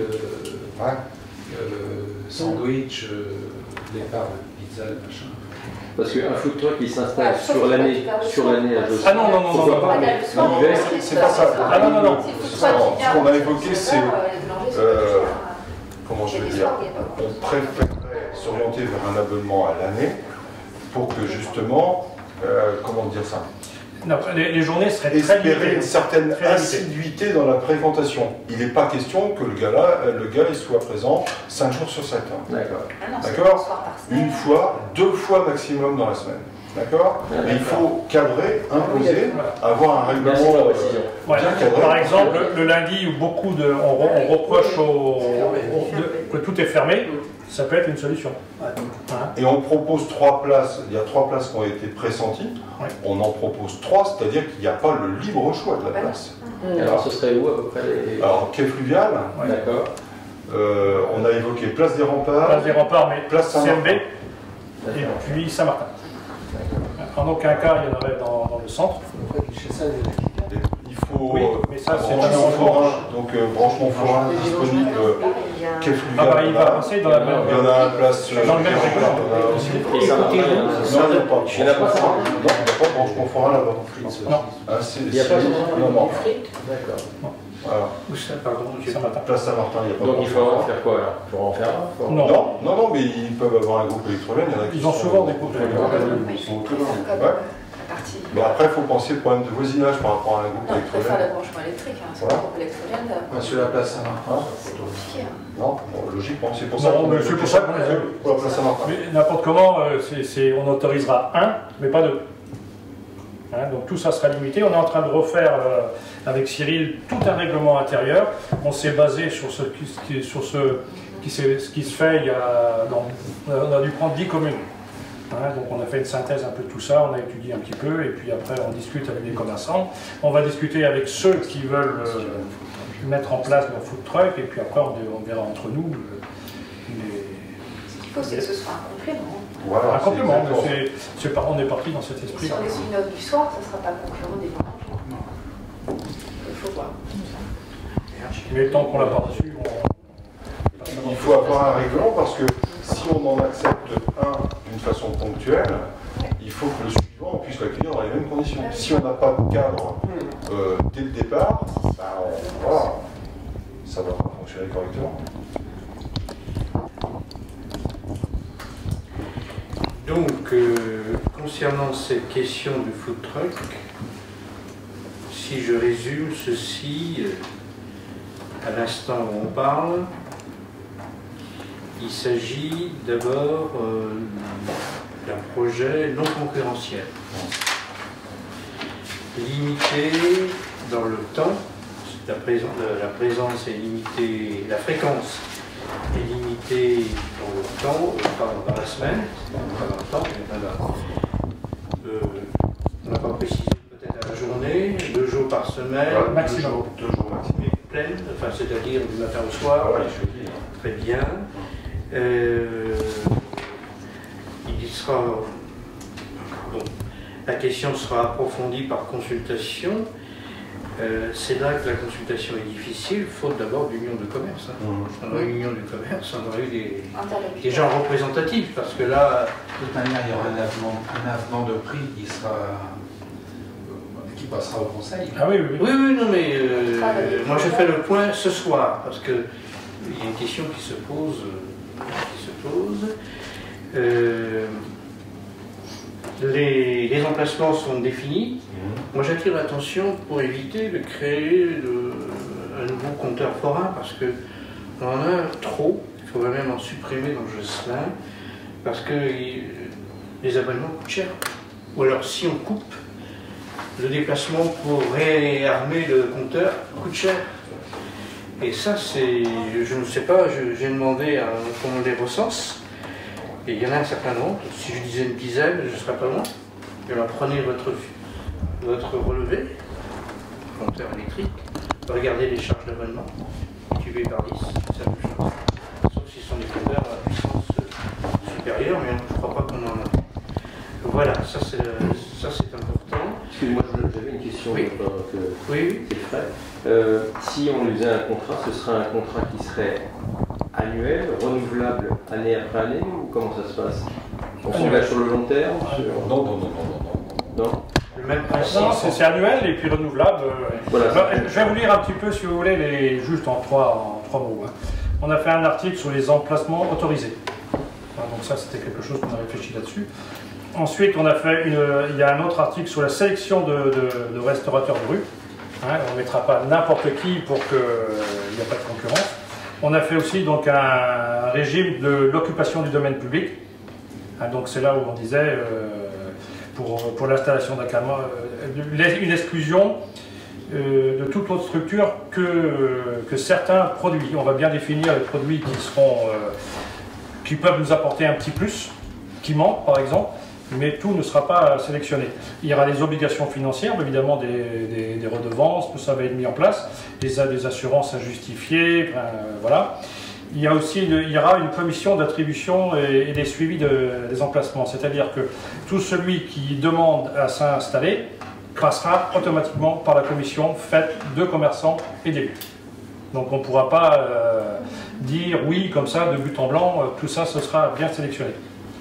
sandwich, départ de pizza, machin. Parce qu'un food truck qui s'installe sur l'année à Josselin. Ah non, c'est pas ça. Non. Ce qu'on a évoqué, c'est, comment je vais dire, on préférerait s'orienter vers un abonnement à l'année pour que justement, comment dire ça, non, les journées seraient espérer très limitées, une certaine assiduité dans la fréquentation. Il n'est pas question que le gars il soit présent 5 jours sur 7. D'accord. D'accord. Une fois, 2 fois maximum dans la semaine. D'accord. Mais il faut cadrer, imposer, avoir un règlement bien cadré. Par exemple, le lundi où on reproche que tout est fermé, ça peut être une solution. Et on propose 3 places, il y a 3 places qui ont été pressenties, on en propose 3, c'est-à-dire qu'il n'y a pas le libre choix de la place. Alors ce serait où à peu près Alors, quai fluvial, d'accord. on a évoqué Place des Remparts, mais Place CMB, et puis Saint-Martin. En aucun cas, il y en aurait dans le centre. il faut mais ça, c'est Branchemont-Forain, donc Branchemont-Forain disponible, quai fluvial, il va passer dans la même. il y en a un place dans le même règlement. Et Saint-Martin, Non, il n'y a pas. Il n'y a pas Branchemont-Forain là-bas. Non. Il n'y a pas non. D'accord. Voilà. Place Saint-Martin, il n'y a pas. Donc il faut en faire quoi là? Il faut en faire un? Non, mais ils peuvent avoir un groupe électrogène. Ils ont souvent des groupes électrogènes. Mais après, il faut penser au problème de voisinage par rapport à un groupe électrogène. Il faut faire le électrogène. branchement électrique. C'est un groupe électrogène. Sur la place Saint-Martin, c'est compliqué. Non, logiquement, c'est pour ça qu'on c'est pour ça qu'on a pour la place Saint-Martin. Mais n'importe comment, on autorisera un, mais pas deux. Donc tout ça sera limité. On est en train de refaire avec Cyril tout un règlement intérieur. On s'est basé sur ce qui se fait. On a dû prendre 10 communes. Donc on a fait une synthèse un peu de tout ça, on a étudié un petit peu, et puis après on discute avec les commerçants. On va discuter avec ceux qui veulent mettre en place leur food truck, et puis après on verra entre nous. Ce qu'il faut, c'est que ce soit un complément. Voilà, un complément, on est parti dans cet esprit. Si on est une offre du soir, ça ne sera pas concurrent des ventes. Il faut voir. Mais tant qu'on l'a pas reçu, il faut avoir un règlement parce que si on en accepte un d'une façon ponctuelle, il faut que le suivant on puisse l'accueillir dans les mêmes conditions. Si on n'a pas de cadre dès le départ, voilà, ça ne va pas fonctionner correctement. Donc, concernant cette question du food truck, si je résume ceci, à l'instant où on parle, il s'agit d'abord d'un projet non concurrentiel. Limité dans le temps, la présence est limitée, la fréquence est limitée dans le temps, dans la semaine, pas dans le temps, mais on n'a pas précisé peut-être à la journée, 2 jours par semaine, maximum. 2 jours maximum. Pleine, enfin c'est-à-dire du matin au soir. Ah ouais, très bien. Il sera, bon, la question sera approfondie par consultation. C'est là que la consultation est difficile, faute d'abord d'union de commerce. Dans l'union du commerce, on aurait eu des gens représentatifs, parce que là... De toute manière, il y aura un avenant de prix qui passera au Conseil. Ah oui, oui, oui. Oui, non, mais moi je fais le point ce soir, parce qu'il y a une question qui se pose. Les emplacements sont définis. Moi j'attire l'attention pour éviter de créer un nouveau compteur forain, parce qu'on en a trop. Il faudrait même en supprimer dans le Josselin, parce que les abonnements coûtent cher. Ou alors si on coupe, le déplacement pour réarmer le compteur coûte cher. Et ça, c'est, je ne sais pas, j'ai demandé à qu'on les recense. Et il y en a un certain nombre. Si je disais une dizaine, je ne serais pas loin. Et alors prenez votre relevé, compteur électrique, regardez les charges d'abonnement, multiplié par 10, c'est la même chose. Sauf si ce sont des compteurs à puissance supérieure, mais je ne crois pas qu'on en a. Voilà, ça c'est important. Excusez-moi, j'avais une question. Oui. Oui. Si on lui faisait un contrat, ce serait un contrat qui serait annuel, renouvelable année après année, ou comment ça se passe? On s'engage sur le long terme Non. Le même principe. Non, c'est annuel et puis renouvelable. Voilà. Je vais vous lire un petit peu, si vous voulez, juste en trois mots. On a fait un article sur les emplacements autorisés. Donc ça, c'était quelque chose qu'on a réfléchi là-dessus. Ensuite, on a fait il y a un autre article sur la sélection de restaurateurs de rue. On ne mettra pas n'importe qui pour qu'il n'y ait pas de concurrence. On a fait aussi donc un régime de l'occupation du domaine public. Donc c'est là où on disait, pour l'installation d'un camion, une exclusion de toute autre structure que certains produits. On va bien définir les produits qui peuvent nous apporter un petit plus, qui manquent par exemple, mais tout ne sera pas sélectionné. Il y aura des obligations financières, évidemment des redevances, tout ça va être mis en place, des assurances à justifier, voilà. Il y aura une commission d'attribution et des suivis des emplacements, c'est-à-dire que tout celui qui demande à s'installer passera automatiquement par la commission faite de commerçants et d'élus. Donc on ne pourra pas dire oui comme ça de but en blanc, tout ça ce sera bien sélectionné.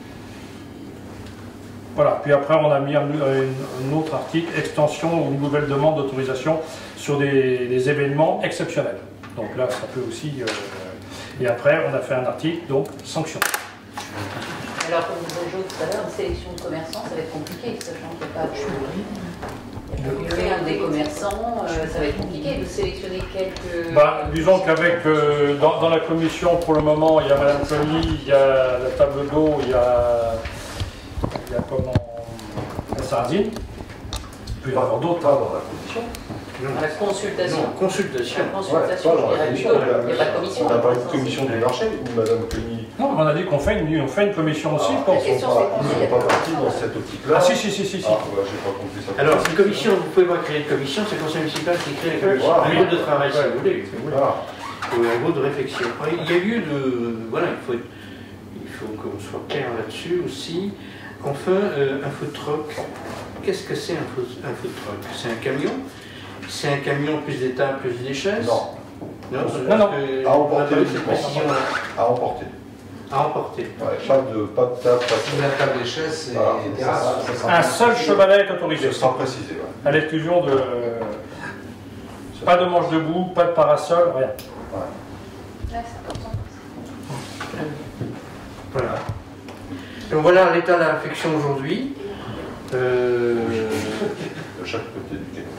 Voilà, puis après on a mis un autre article, extension ou nouvelle demande d'autorisation sur des événements exceptionnels. Donc là ça peut aussi... et après on a fait un article, donc sanctions. Alors comme vous avez dit tout à l'heure, une sélection de commerçants, ça va être compliqué, sachant qu'il n'y a pas de... des commerçants, ça va être compliqué de sélectionner quelques... Disons qu'avec, dans la commission pour le moment, il y a Madame Colly, il y a la table d'eau, il y a la sardine, il peut y avoir d'autres dans la commission. La consultation. Non, consultation. La consultation, il n'y a pas de commission. On n'a pas une commission du marché ou Madame Colly? Non, on a dit qu'on fait une commission aussi. Ils ne sont pas partis dans cette optique-là. Ah si. J'ai pas compris ça. Alors, une commission, vous ne pouvez pas créer de commission, c'est le conseil municipal qui crée la commission. Un groupe de travail, si vous voulez. Ou un groupe de réflexion. Il y a lieu de... Voilà, il faut qu'on soit clair là-dessus aussi. Enfin, un food truck. Qu'est-ce que c'est un food truck? C'est un camion? C'est un camion plus des tables, plus des chaises? Non. Non. À emporter. À emporter. À emporter. Ouais, pas de table, La table des chaises et des terrasses. Un seul chevalet est autorisé. Ce sera précisé. À l'exclusion de... Pas de manche debout, pas de parasol, rien. Là, c'est important. Voilà. Donc voilà l'état de la réflexion aujourd'hui. De chaque côté du camion.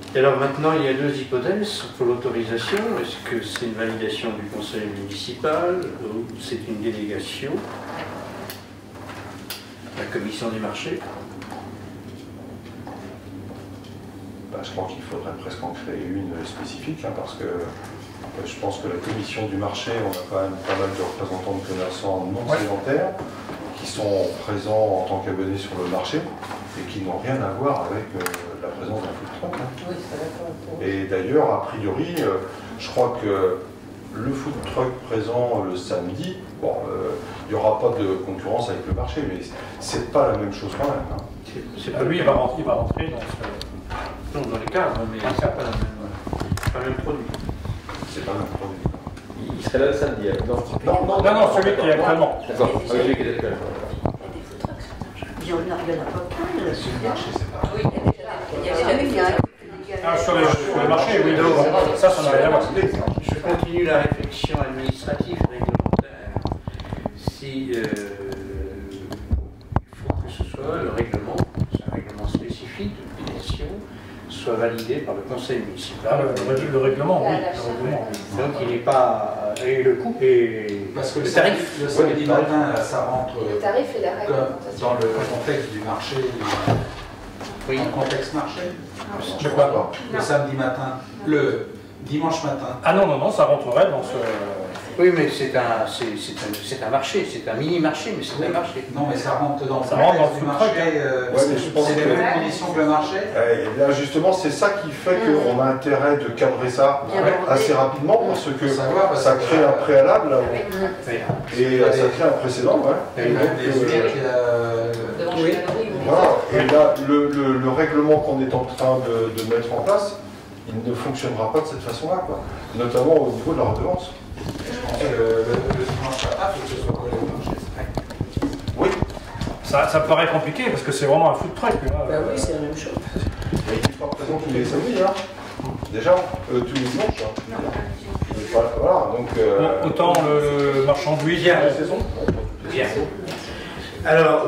Et alors maintenant, il y a deux hypothèses pour l'autorisation. Est-ce que c'est une validation du conseil municipal ou c'est une délégation? La commission des marchés? Je crois qu'il faudrait presque en créer une spécifique, hein, parce que je pense que la commission du marché, on a quand même pas mal de représentants de commerçants non sédentaires qui sont présents en tant qu'abonnés sur le marché et qui n'ont rien à voir avec la présence d'un food truck. Hein. Oui, c'est d'accord. Et d'ailleurs, a priori, je crois que le food truck présent le samedi, bon, il n'y aura pas de concurrence avec le marché, mais c'est pas la même chose quand même. Hein. Lui, il va rentrer dans dans les cadres, mais c'est pas le même produit. C'est pas le même produit. Il serait là le samedi, alors. Non, celui qui est actuellement. D'accord, celui qui est actuellement. Il n'y en a pas qu'un. Sur le marché, c'est pas. Oui, il y a déjà eu Sur le marché, oui, ça n'a rien à voir. Je continue la réflexion administrative réglementaire. Si il faut que ce soit le règlement, c'est un règlement spécifique de l'utilisation, soit validé par le conseil municipal. Le règlement, oui. Donc il n'est pas. Et le coût est. Parce que le tarif. le samedi matin, là, ça rentre Le tarif et la réglementation. dans le contexte du marché, Oui. dans le contexte marché. Je crois pas. Le samedi matin, le dimanche matin. Ah non, ça rentrerait dans ce... Oui, mais c'est un marché, c'est un mini-marché, mais c'est un marché. Non, mais ça rentre dans le Ça rentre dans contexte le du food marché. truck, C'est les mêmes conditions que le marché. Et bien justement, c'est ça qui fait qu'on a intérêt de cadrer ça assez rapidement, parce que ça crée un préalable et ça crée un précédent. Ouais. Et donc, devant chez la Laurie, Voilà. Et là, le règlement qu'on est en train de mettre en place, il ne fonctionnera pas de cette façon-là, quoi. Notamment au niveau de la redevance. je pense que le dimanche matin, il faut que ce soit collé au marché. Oui. Ça paraît compliqué parce que c'est vraiment un food truck. Bah oui, c'est la même chose. Mais il n'est pas présent tous les samedis, hein. Déjà, tous les dimanches. Hein. Voilà, donc... Autant le marchand de buis. Bien. Bien. Alors,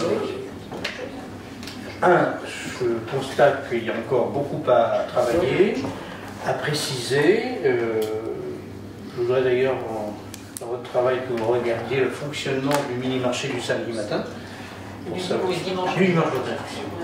je constate qu'il y a encore beaucoup à travailler, à préciser. Je voudrais d'ailleurs, dans votre travail, que vous regardiez le fonctionnement du mini-marché du samedi matin. Du dimanche matin.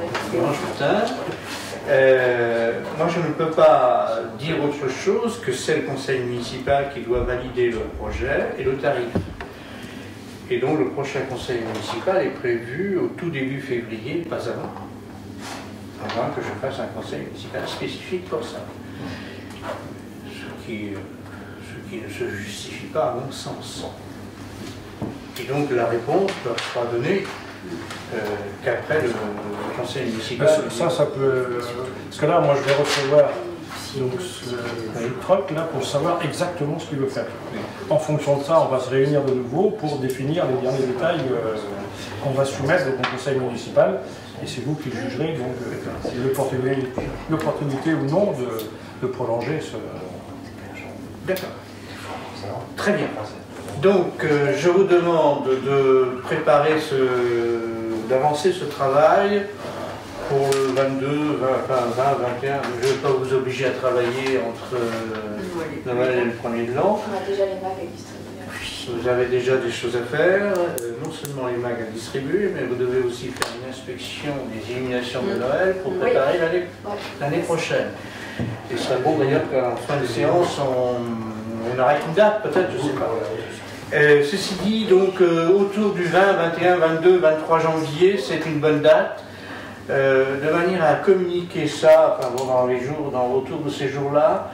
Moi, je ne peux pas dire autre chose que c'est le conseil municipal qui doit valider le projet et le tarif. Et donc, le prochain conseil municipal est prévu au tout début février, pas avant que je fasse un conseil municipal spécifique pour ça. Ce qui ne se justifie pas à mon sens. Et donc, la réponse sera donnée qu'après le conseil municipal. Ça peut. Parce que là, moi, je vais recevoir donc, ce truc là pour savoir exactement ce qu'il veut faire. En fonction de ça, on va se réunir de nouveau pour définir les derniers détails qu'on va soumettre au conseil municipal. Et c'est vous qui jugerez donc l'opportunité ou non de prolonger ce. D'accord. Très bien. Donc, je vous demande de préparer d'avancer ce travail pour le 22, 20, 21. Je ne vais pas vous obliger à travailler entre Noël et le 1er de l'an. On a déjà les mags à distribuer. Vous avez déjà des choses à faire, non seulement les mags à distribuer, mais vous devez aussi faire une inspection des illuminations de Noël pour préparer l'année prochaine. Et ce serait bon d'ailleurs qu'en fin de séance, on arrête une date, peut-être, je ne sais pas. Ceci dit, donc autour du 20, 21, 22, 23 janvier, c'est une bonne date, de manière à communiquer ça, enfin, bon, autour de ces jours-là,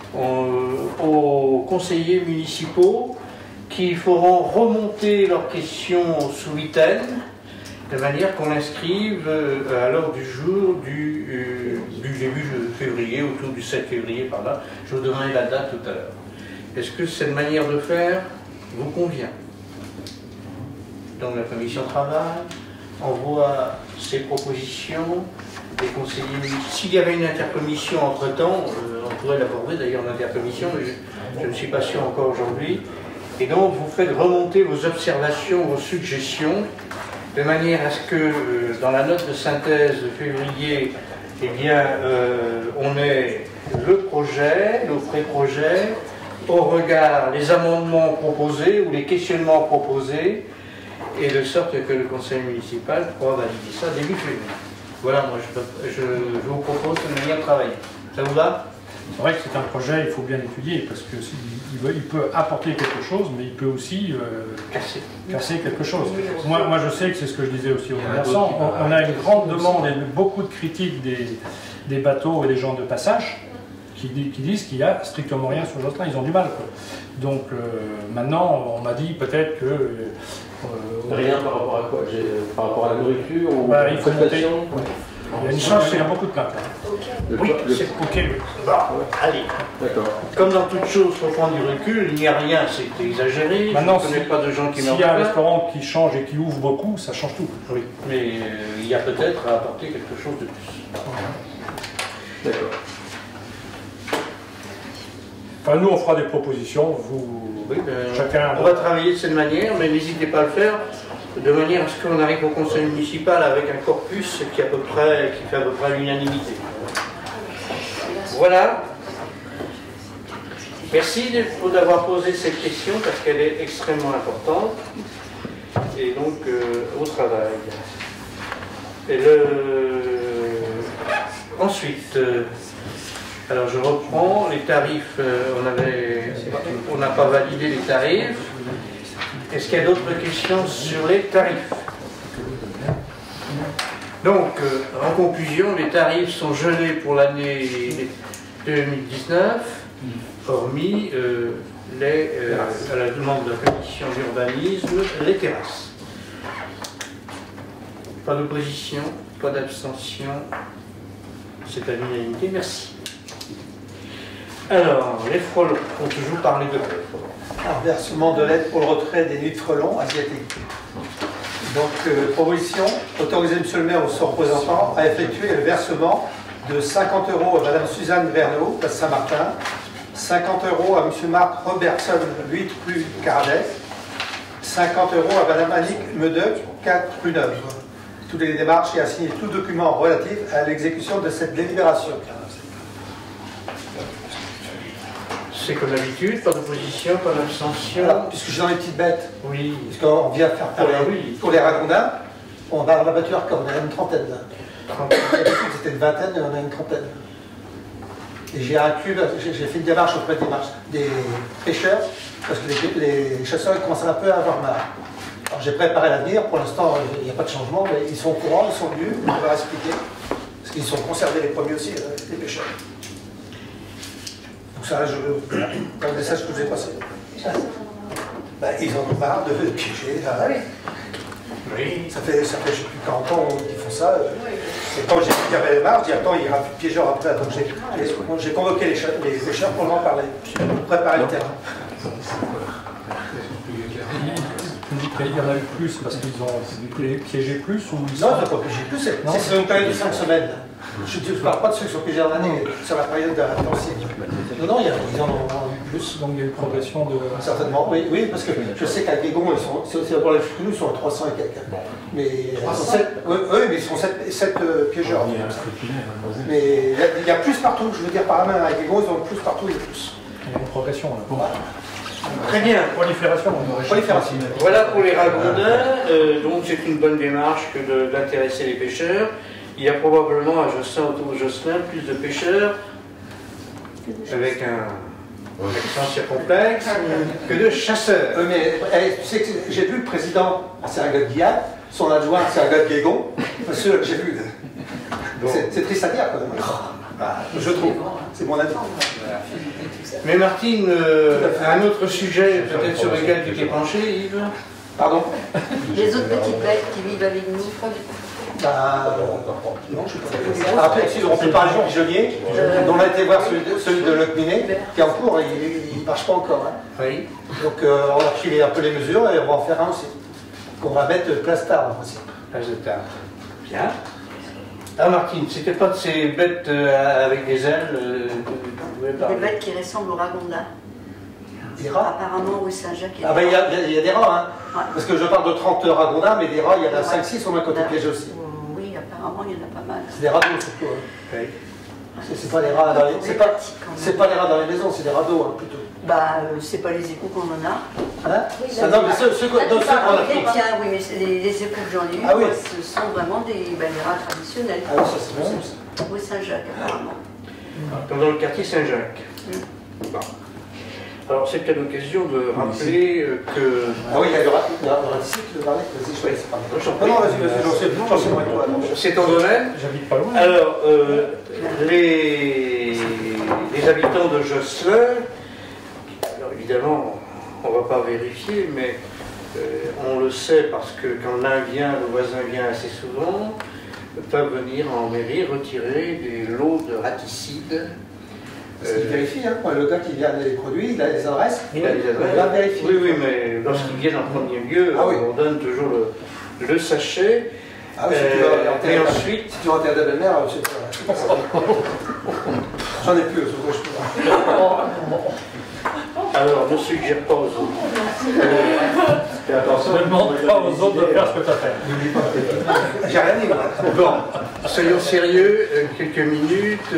aux conseillers municipaux qui feront remonter leurs questions sous huitaine, de manière qu'on l'inscrive à l'ordre du jour du début février, autour du 7 février par là. Je vous donnerai la date tout à l'heure. Est-ce que cette manière de faire vous convient? Donc la commission travail envoie ses propositions, les conseillers municipaux. S'il y avait une intercommission entre-temps, on pourrait l'aborder d'ailleurs l'intercommission, mais je ne suis pas sûr encore aujourd'hui. Et donc vous faites remonter vos observations, vos suggestions, de manière à ce que dans la note de synthèse de février, Eh bien, on est le projet, le pré-projet, au regard des amendements proposés ou les questionnements proposés, et de sorte que le conseil municipal pourra valider ça début février. Voilà, moi je vous propose une manière de travailler. Ça vous va? C'est vrai que c'est un projet, il faut bien étudier, parce que il peut apporter quelque chose, mais il peut aussi casser quelque chose. Moi, je sais que c'est ce que je disais aussi aux commerçants. On a une grande demande et beaucoup de critiques des bateaux et des gens de passage qui disent qu'il n'y a strictement rien sur Josselin. Ils ont du mal, quoi. Donc maintenant, on m'a dit peut-être que... rien par rapport à quoi? Par rapport à la nourriture ou il faut monter. Il y a une chance, il y a beaucoup de plaintes. Oui, c'est ok. Bon, allez. D'accord. Comme dans toute chose, il faut prendre du recul, il n'y a rien, c'est exagéré. Maintenant, je ne connais pas de gens qui s'il y a un restaurant qui change et qui ouvre beaucoup, ça change tout. Oui, mais il y a peut-être à apporter quelque chose de plus. D'accord. Enfin, nous, on fera des propositions. Chacun. On va travailler de cette manière, mais n'hésitez pas à le faire de manière à ce qu'on arrive au conseil municipal avec un corpus qui fait à peu près l'unanimité. Voilà. Merci d'avoir posé cette question parce qu'elle est extrêmement importante. Et donc, au travail. Et ensuite, alors je reprends les tarifs. On n'a pas validé les tarifs. Est-ce qu'il y a d'autres questions sur les tarifs? Donc, en conclusion, les tarifs sont gelés pour l'année 2019, hormis à la demande de la commission d'urbanisme, les terrasses. Pas d'opposition, pas d'abstention. C'est à l'unanimité, merci. Alors, les frelons, on peut toujours parler de Versement de l'aide pour le retrait des nids de frelons asiatiques. Donc, proposition, autoriser M. le maire ou son représentant à effectuer le versement de 50 € à Mme Suzanne Verneau, place Saint-Martin, 50 € à M. Marc Robertson, 8 rue Caradet, 50 € à Mme Annick Meudeux, 4 rue Neuve. Toutes les démarches et à signer tout document relatif à l'exécution de cette délibération. C'est comme d'habitude, pas d'opposition, pas d'abstention. Puisque je suis dans les petites bêtes, oui. Puisqu'on vient faire pour les ragondins, on va à l'abattoir quand on a une trentaine. C'était une vingtaine et on a une trentaine. Et j'ai inclus, j'ai fait une démarche auprès des pêcheurs, parce que les chasseurs ils commencent un peu à avoir marre. Alors j'ai préparé l'avenir, pour l'instant il n'y a pas de changement, mais ils sont au courant, ils sont venus, on va leur expliquer. Parce qu'ils sont concernés les premiers aussi, les pêcheurs. Donc ça, dans le message que je vous ai passé. Ils en ont marre de piéger. Oui. Ça fait je ne sais plus 40 ans qu'ils font ça. Et quand j'ai dit qu'il y avait marre, je dis attends, il n'y aura plus de piégeurs après. Donc j'ai convoqué les pêcheurs pour en parler, pour préparer le terrain. Il y en a eu plus parce qu'ils ont piégé plus ou... Non, ils n'ont pas piégé plus, c'est sur une période de 5 semaines. Je ne parle pas de ceux qui sont piégés en année, mais sur la période d'ancienne. Non, ils en ont eu plus. Donc il y a eu une progression de... Certainement, oui, parce que je sais qu'à Guégon, c'est d'abord les nous, ils sont à 300 et quelques. Mais mais ils sont 7 piégeurs. Mais il y a plus partout, je veux dire par la main, à Guégon, ils ont plus partout, il y a plus. Il y a une progression là. Très bien. Prolifération. Voilà pour les ragondins. Donc c'est une bonne démarche que d'intéresser les pêcheurs. Il y a probablement à Josselin, autour de Josselin, plus de pêcheurs, avec un accent circonflexe, que de chasseurs. Mais tu sais que j'ai vu le président à Serragat-Guillard, son adjoint à Serragat-Guégon, parce que j'ai vu. C'est triste à dire quand même. Je trouve. C'est mon avis. Mais Martine, un autre sujet peut-être sur lequel tu t'es penché, Yves? Pardon? Les autres petites bêtes qui vivent avec nous. Non, je ne sais pas. Après, on peut parler du pigeonnier, dont on a été voir celui de Locminé, qui est en cours, et il ne marche pas encore. Oui. Donc on a pris un peu les mesures et on va en faire un aussi. Qu'on va mettre place tard aussi. Place de tard. Bien. Ah Martine, c'était pas de ces bêtes avec des ailes Des bêtes qui ressemblent aux ragondins. Des rats? Apparemment, rue Saint-Jacques. Ah ben il y a des rats, hein. Ouais. Parce que je parle de 30 ragondins, mais des rats, il y en a 5-6 au moins côté piège aussi. Oui, apparemment. apparemment, il y en a pas mal. C'est des radeaux surtout. Hein. Oui. C'est pas des rats dans les... C'est pas des rats dans les maisons, c'est des radeaux hein, plutôt. Bah, c'est pas les échos qu'on en a. Hein Oui, non, mais ceux qu'on a les tiens, oui, mais les échos que j'en ai eu, ah, oui. ce sont vraiment des rats traditionnels. Ah oui, ça c'est bon ça. Oui, Saint-Jacques, apparemment. Dans le quartier Saint-Jacques. Bon. Alors, c'est peut-être l'occasion de rappeler que... Ah oui, il y a le raticycle, le varlet, vas-y, je sais pas. Non, vas-y, j'en sais moins toi. C'est ton domaine. J'habite pas loin. Alors, les habitants de Josselin, alors évidemment, on ne va pas vérifier, mais on le sait parce que quand l'un vient, le voisin vient assez souvent, peuvent venir en mairie retirer des lots de raticides. Parce qu'il vérifie, hein. Le gars qui vient les produits, il a les adresses. Il a les adresses. Il va vérifier. Oui, oui, mais lorsqu'ils viennent en premier lieu, on donne toujours le sachet. Ah oui, et ensuite... Si tu rentres à la belle-mère, c'est pas ça. J'en ai plus, je peux. Alors, ne suggère pas aux autres. Et attention, ne demande pas aux autres de faire ce que tu as fait. J'ai rien dit, moi. Bon, soyons sérieux, quelques minutes.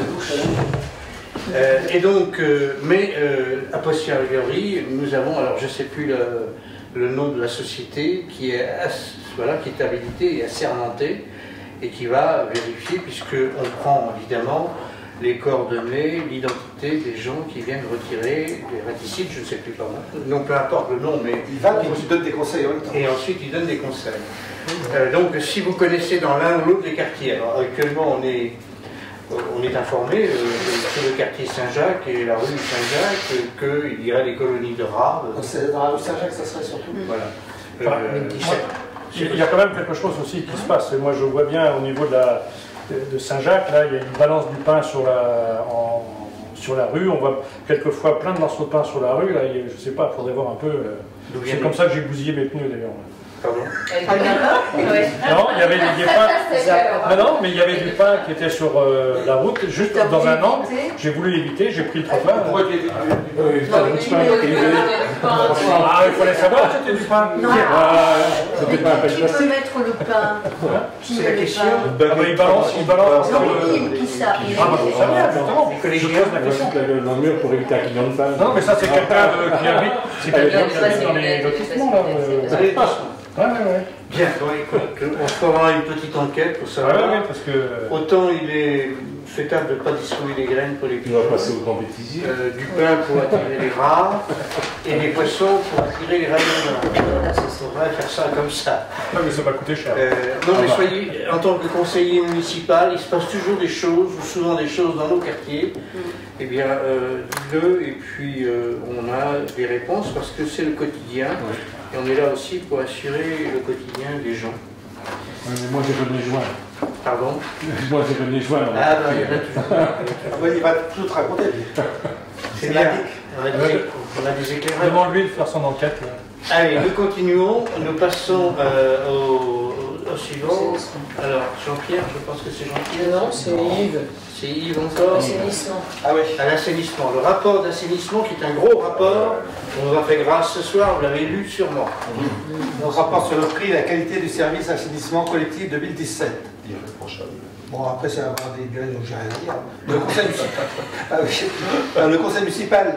Et donc, a posteriori, nous avons, alors je ne sais plus le nom de la société qui est habilitée et assermentée et qui va vérifier, puisqu'on prend évidemment les coordonnées, l'identité des gens qui viennent retirer des raticides, je ne sais plus comment. Non, peu importe le nom, mais... Il va et il donne des conseils en même temps. Et ensuite, il donne des conseils. Donc, si vous connaissez dans l'un ou l'autre des quartiers, alors actuellement, on est informé sur le quartier Saint-Jacques et la rue Saint-Jacques qu'il y aurait des colonies de rats. Dans la rue Saint-Jacques, ça serait surtout. Voilà. Il y a quand même quelque chose aussi qui se passe. Moi, je vois bien au niveau de Saint-Jacques, là, il y a une balance du pain sur la rue. On voit quelquefois plein de morceaux de pain sur la rue. Là, je ne sais pas, il faudrait voir un peu. C'est comme ça que j'ai bousillé mes pneus d'ailleurs. Pardon? Non, il y avait des pains. Non, mais il y avait du pain qui était sur la route, juste dans un angle. J'ai voulu l'éviter, j'ai pris le trottoir. Pourquoi tu l'évites? Ah, il fallait savoir que c'était du pain. C'était pas un pêche plastique. Qui peut mettre le pain? C'est la question. Il balance. Non, mais qui ça? Ah, bah, je sais bien, justement. Je pose la question. Dans le mur pour éviter un client de pain. Non, mais ça, c'est quelqu'un qui habite dans les lotissements, là. Ouais. Bien, bon, écoute, on fera une petite enquête pour savoir. Ouais, parce que... Autant il est souhaitable de ne pas distribuer des graines pour les pigeons. On va passer au grand bêtisier. Du pain pour attirer les rats et des poissons pour attirer les rayons. On va faire ça comme ça. Non, mais ça va coûter cher. Non, mais soyez, en tant que conseiller municipal, il se passe toujours des choses, ou souvent des choses dans nos quartiers. Eh bien, dites-le, et puis on a des réponses parce que c'est le quotidien. Et on est là aussi pour assurer le quotidien des gens. Oui, mais moi, j'ai donné joint. Pardon? Moi, j'ai donné joint. Ah, ben, il y en a toujours. Il va tout te raconter. C'est bien. On a des éclairages. Demande-lui de faire son enquête. Là. Allez, nous continuons. Nous passons au suivant. Alors, Jean-Pierre, je pense que c'est Jean-Pierre. Non, c'est Yves. C'est Yves encore. L'assainissement. Ah oui, à l'assainissement. Le rapport d'assainissement qui est un gros rapport. On nous a fait grâce ce soir, vous l'avez lu sûrement. Donc, rapport sur le prix et la qualité du service assainissement collectif 2017. Bon, après, c'est avoir des gueules, donc j'ai rien à dire. Le conseil municipal. Ah, oui. Le conseil municipal.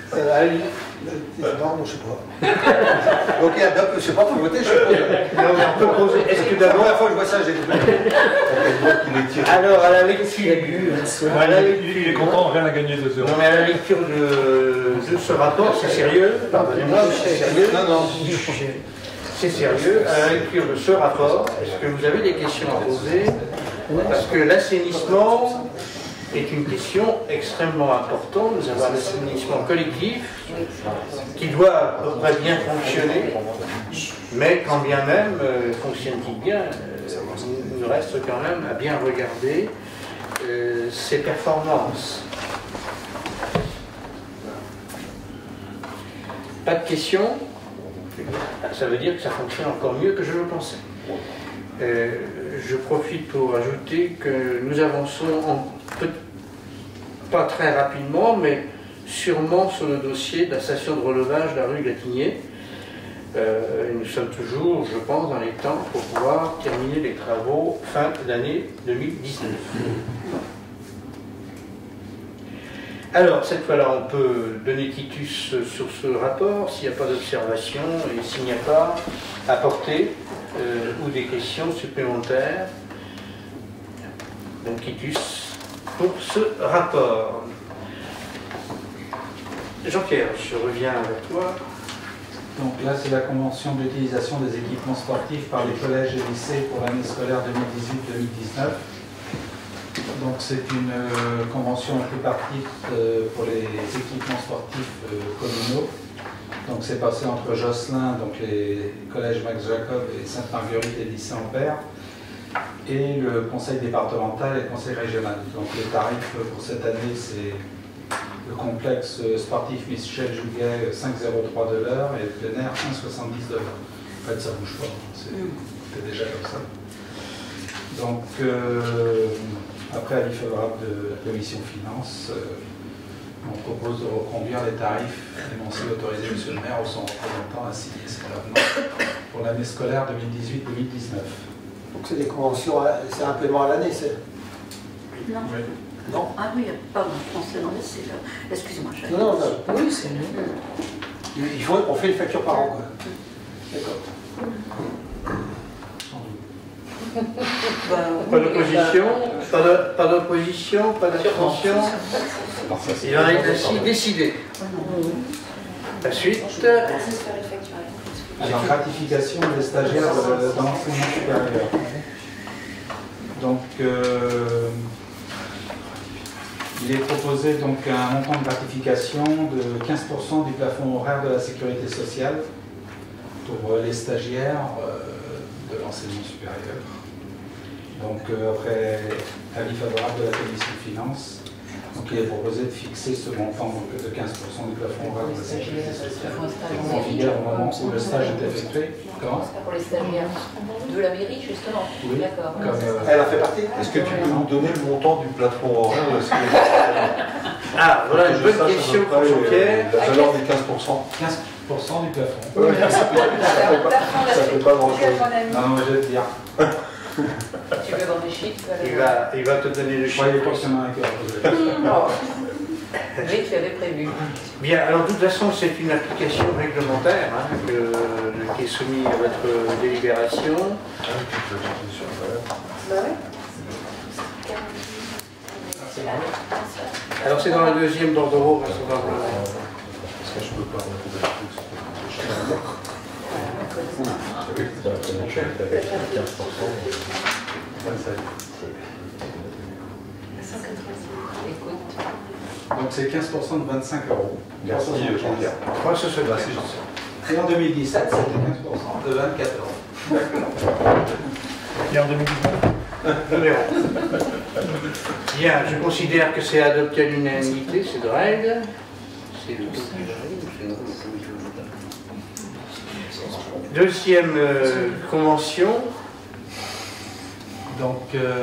Non, je sais pas. Ok, adopte, je sais pas, pour voter, je sais pas. Non, mais on peut poser. Est-ce que La d'abord. première fois que je vois ça, j'ai des Alors, à la lecture. Il est content, rien à gagner 2 euros. Non, mais à la lecture de ce rapport, c'est sérieux. Pardonnez-moi, c'est sérieux. Non. C'est sérieux. À la lecture de ce rapport, est-ce que vous avez des questions à poser? Parce que l'assainissement est une question extrêmement importante. Nous avons un assainissement collectif qui doit à peu près bien fonctionner, mais quand bien même fonctionne-t-il bien, il nous reste quand même à bien regarder ses performances. Pas de questions? Ça veut dire que ça fonctionne encore mieux que je le pensais. Je profite pour ajouter que nous avançons pas très rapidement, mais sûrement sur le dossier de la station de relevage de la rue Gatinier. Nous sommes toujours, je pense, dans les temps pour pouvoir terminer les travaux fin d'année 2019. Alors, cette fois-là, on peut donner quitus sur ce rapport, s'il n'y a pas d'observation et s'il n'y a pas à porter ou des questions supplémentaires. Donc, quitus pour ce rapport. Jean-Pierre, je reviens avec toi. Donc là, c'est la convention d'utilisation des équipements sportifs par les collèges et lycées pour l'année scolaire 2018-2019. Donc c'est une convention tripartite pour les équipements sportifs communaux. Donc c'est passé entre Josselin, donc les collèges Max Jacob et Sainte-Marguerite et lycée Ampère, et le conseil départemental et le conseil régional. Donc les tarifs pour cette année, c'est le complexe sportif Michel Juguet 5,03 de l'heure et le plein air 1,70 de l'heure. En fait, ça ne bouge pas, c'est déjà comme ça. Donc, après avis favorable de la commission finances, on propose de reconduire les tarifs énoncés autorisés M. le maire ou son représentant à signer cet avenant pour l'année scolaire 2018-2019. Donc c'est des conventions, c'est un paiement à l'année, c'est? Non. Oui. Non. Ah oui, pardon, français, non, c'est là. Excuse-moi, je... Non, non, oui, c'est mieux. On fait une facture par an, quoi. D'accord. Pas d'opposition, pas d'opposition, pas d'abstention. Il en est ainsi décidé. La suite. Alors, gratification des stagiaires dans l'enseignement supérieur. Donc, il est proposé donc un montant de gratification de 15% du plafond horaire de la sécurité sociale pour les stagiaires de l'enseignement supérieur. Donc après avis favorable de la commission de finances, donc il est proposé de fixer ce montant de 15% du plafond horaire de la sécurité sociale en vigueur au moment où le stage est effectué. Comment ? Pour les stagiaires de la mairie, justement. Oui. D'accord. Elle a fait partie. Est-ce que tu peux nous donner le montant du plafond horaire? Ah, voilà une bonne question pour Jean-Pierre. La valeur des 15%. 15% du plafond. Oui, ça fait pas grand-chose. Non, je vais te dire. Tu veux avoir des chiffres? Il va te donner le chiffre. Croyez pas qu'il y en a un qui va poser. Oui, tu avais prévu. Bien, alors de toute façon, c'est une application réglementaire qui est soumise à votre délibération. Alors c'est dans la deuxième bordereau. Est-ce que je peux pas retrouver le truc? Donc c'est 15% de 25 euros. Merci Jean-Pierre. Et en 2017, c'était 15% de 24 euros. D'accord. Et en 2019 nous verrons. Bien, je considère que c'est adopté à l'unanimité, c'est de règle. C'est le tout qui règle. Deuxième convention. Donc,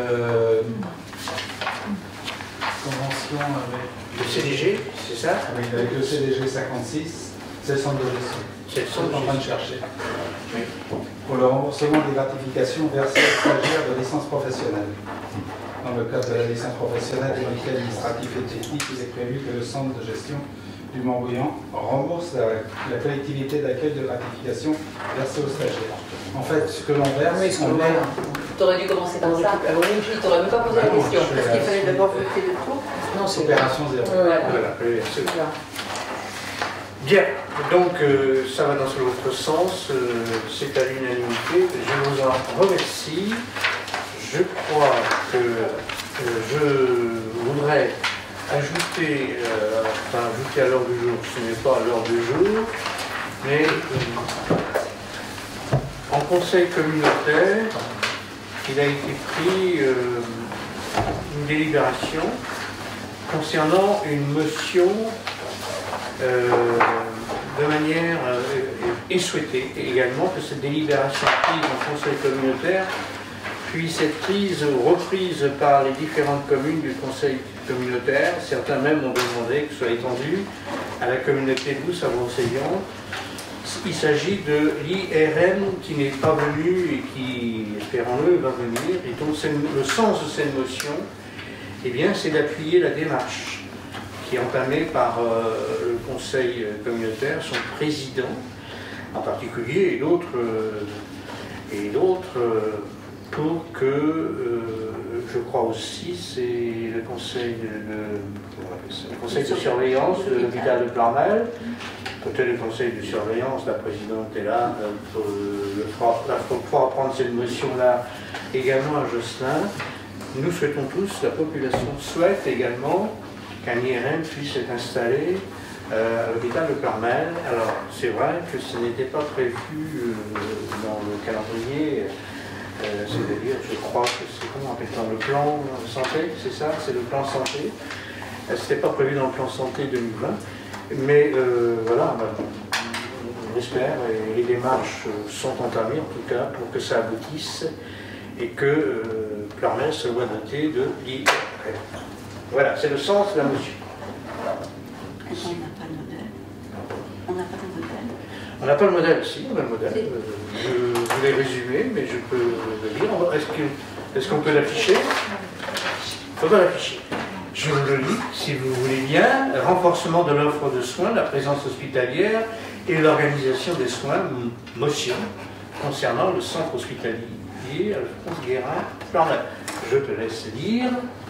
convention avec le CDG, c'est ça? Oui, avec le CDG 56, c'est le centre de gestion. C'est le centre en train de chercher. Oui. Pour le remboursement des gratifications versées aux stagiaires de licence professionnelle. Dans le cadre de la licence professionnelle des métiers administratifs et techniques, il est prévu que le centre de gestion du Morbihan rembourse la collectivité d'accueil de gratification versée aux stagiaires. En fait, ce que l'on verse, on met... Tu aurais dû commencer par ça. Tu n'aurais même pas posé la question. Parce qu'il fallait d'abord voter le tout. Non, c'est opération zéro. Voilà. Bien, donc ça va dans l'autre sens, c'est à l'unanimité. Je vous en remercie. Je crois que je voudrais ajouter, ajouter à l'heure du jour, ce n'est pas à l'heure du jour, mais en conseil communautaire, il a été pris une délibération concernant une motion de manière est souhaité également que cette délibération prise en conseil communautaire puisse être prise ou reprise par les différentes communes du conseil communautaire. Certains même ont demandé que ce soit étendu à la communauté de Douce à Brocéliande. il s'agit de l'IRM qui n'est pas venu et qui, espérons-le, va venir. Et donc le sens de cette motion, eh bien, c'est d'appuyer la démarche qui est entamée par le Conseil communautaire, son président en particulier, et d'autres, pour que, je crois aussi, c'est le conseil de surveillance de l'hôpital de Ploërmel, peut-être le conseil de surveillance, la présidente est là, pour prendre cette motion-là également à Josselin. Nous souhaitons tous, la population souhaite également qu'un IRM puisse être installé à l'hôpital de Ploërmel. Alors, c'est vrai que ce n'était pas prévu dans le calendrier, c'est-à-dire, je crois que c'est, comment appelle-t-on, le plan santé, c'est ça? C'est le plan santé. C'était pas prévu dans le plan santé 2020, mais voilà, on espère, et les démarches sont entamées en tout cas pour que ça aboutisse et que Ploërmel soit doté de l'IRM. Voilà, c'est le sens de la motion. On n'a pas le modèle. On n'a pas le modèle. On n'a pas le modèle, si, on a le modèle. Je voulais résumer, mais je peux le lire. Est-ce qu'on peut l'afficher? Il ne faut pas l'afficher. Je vous le lis, si vous voulez bien. Renforcement de l'offre de soins, la présence hospitalière et l'organisation des soins, motion, concernant le centre hospitalier Alphonse Guérin, Ploërmel. Je te laisse lire.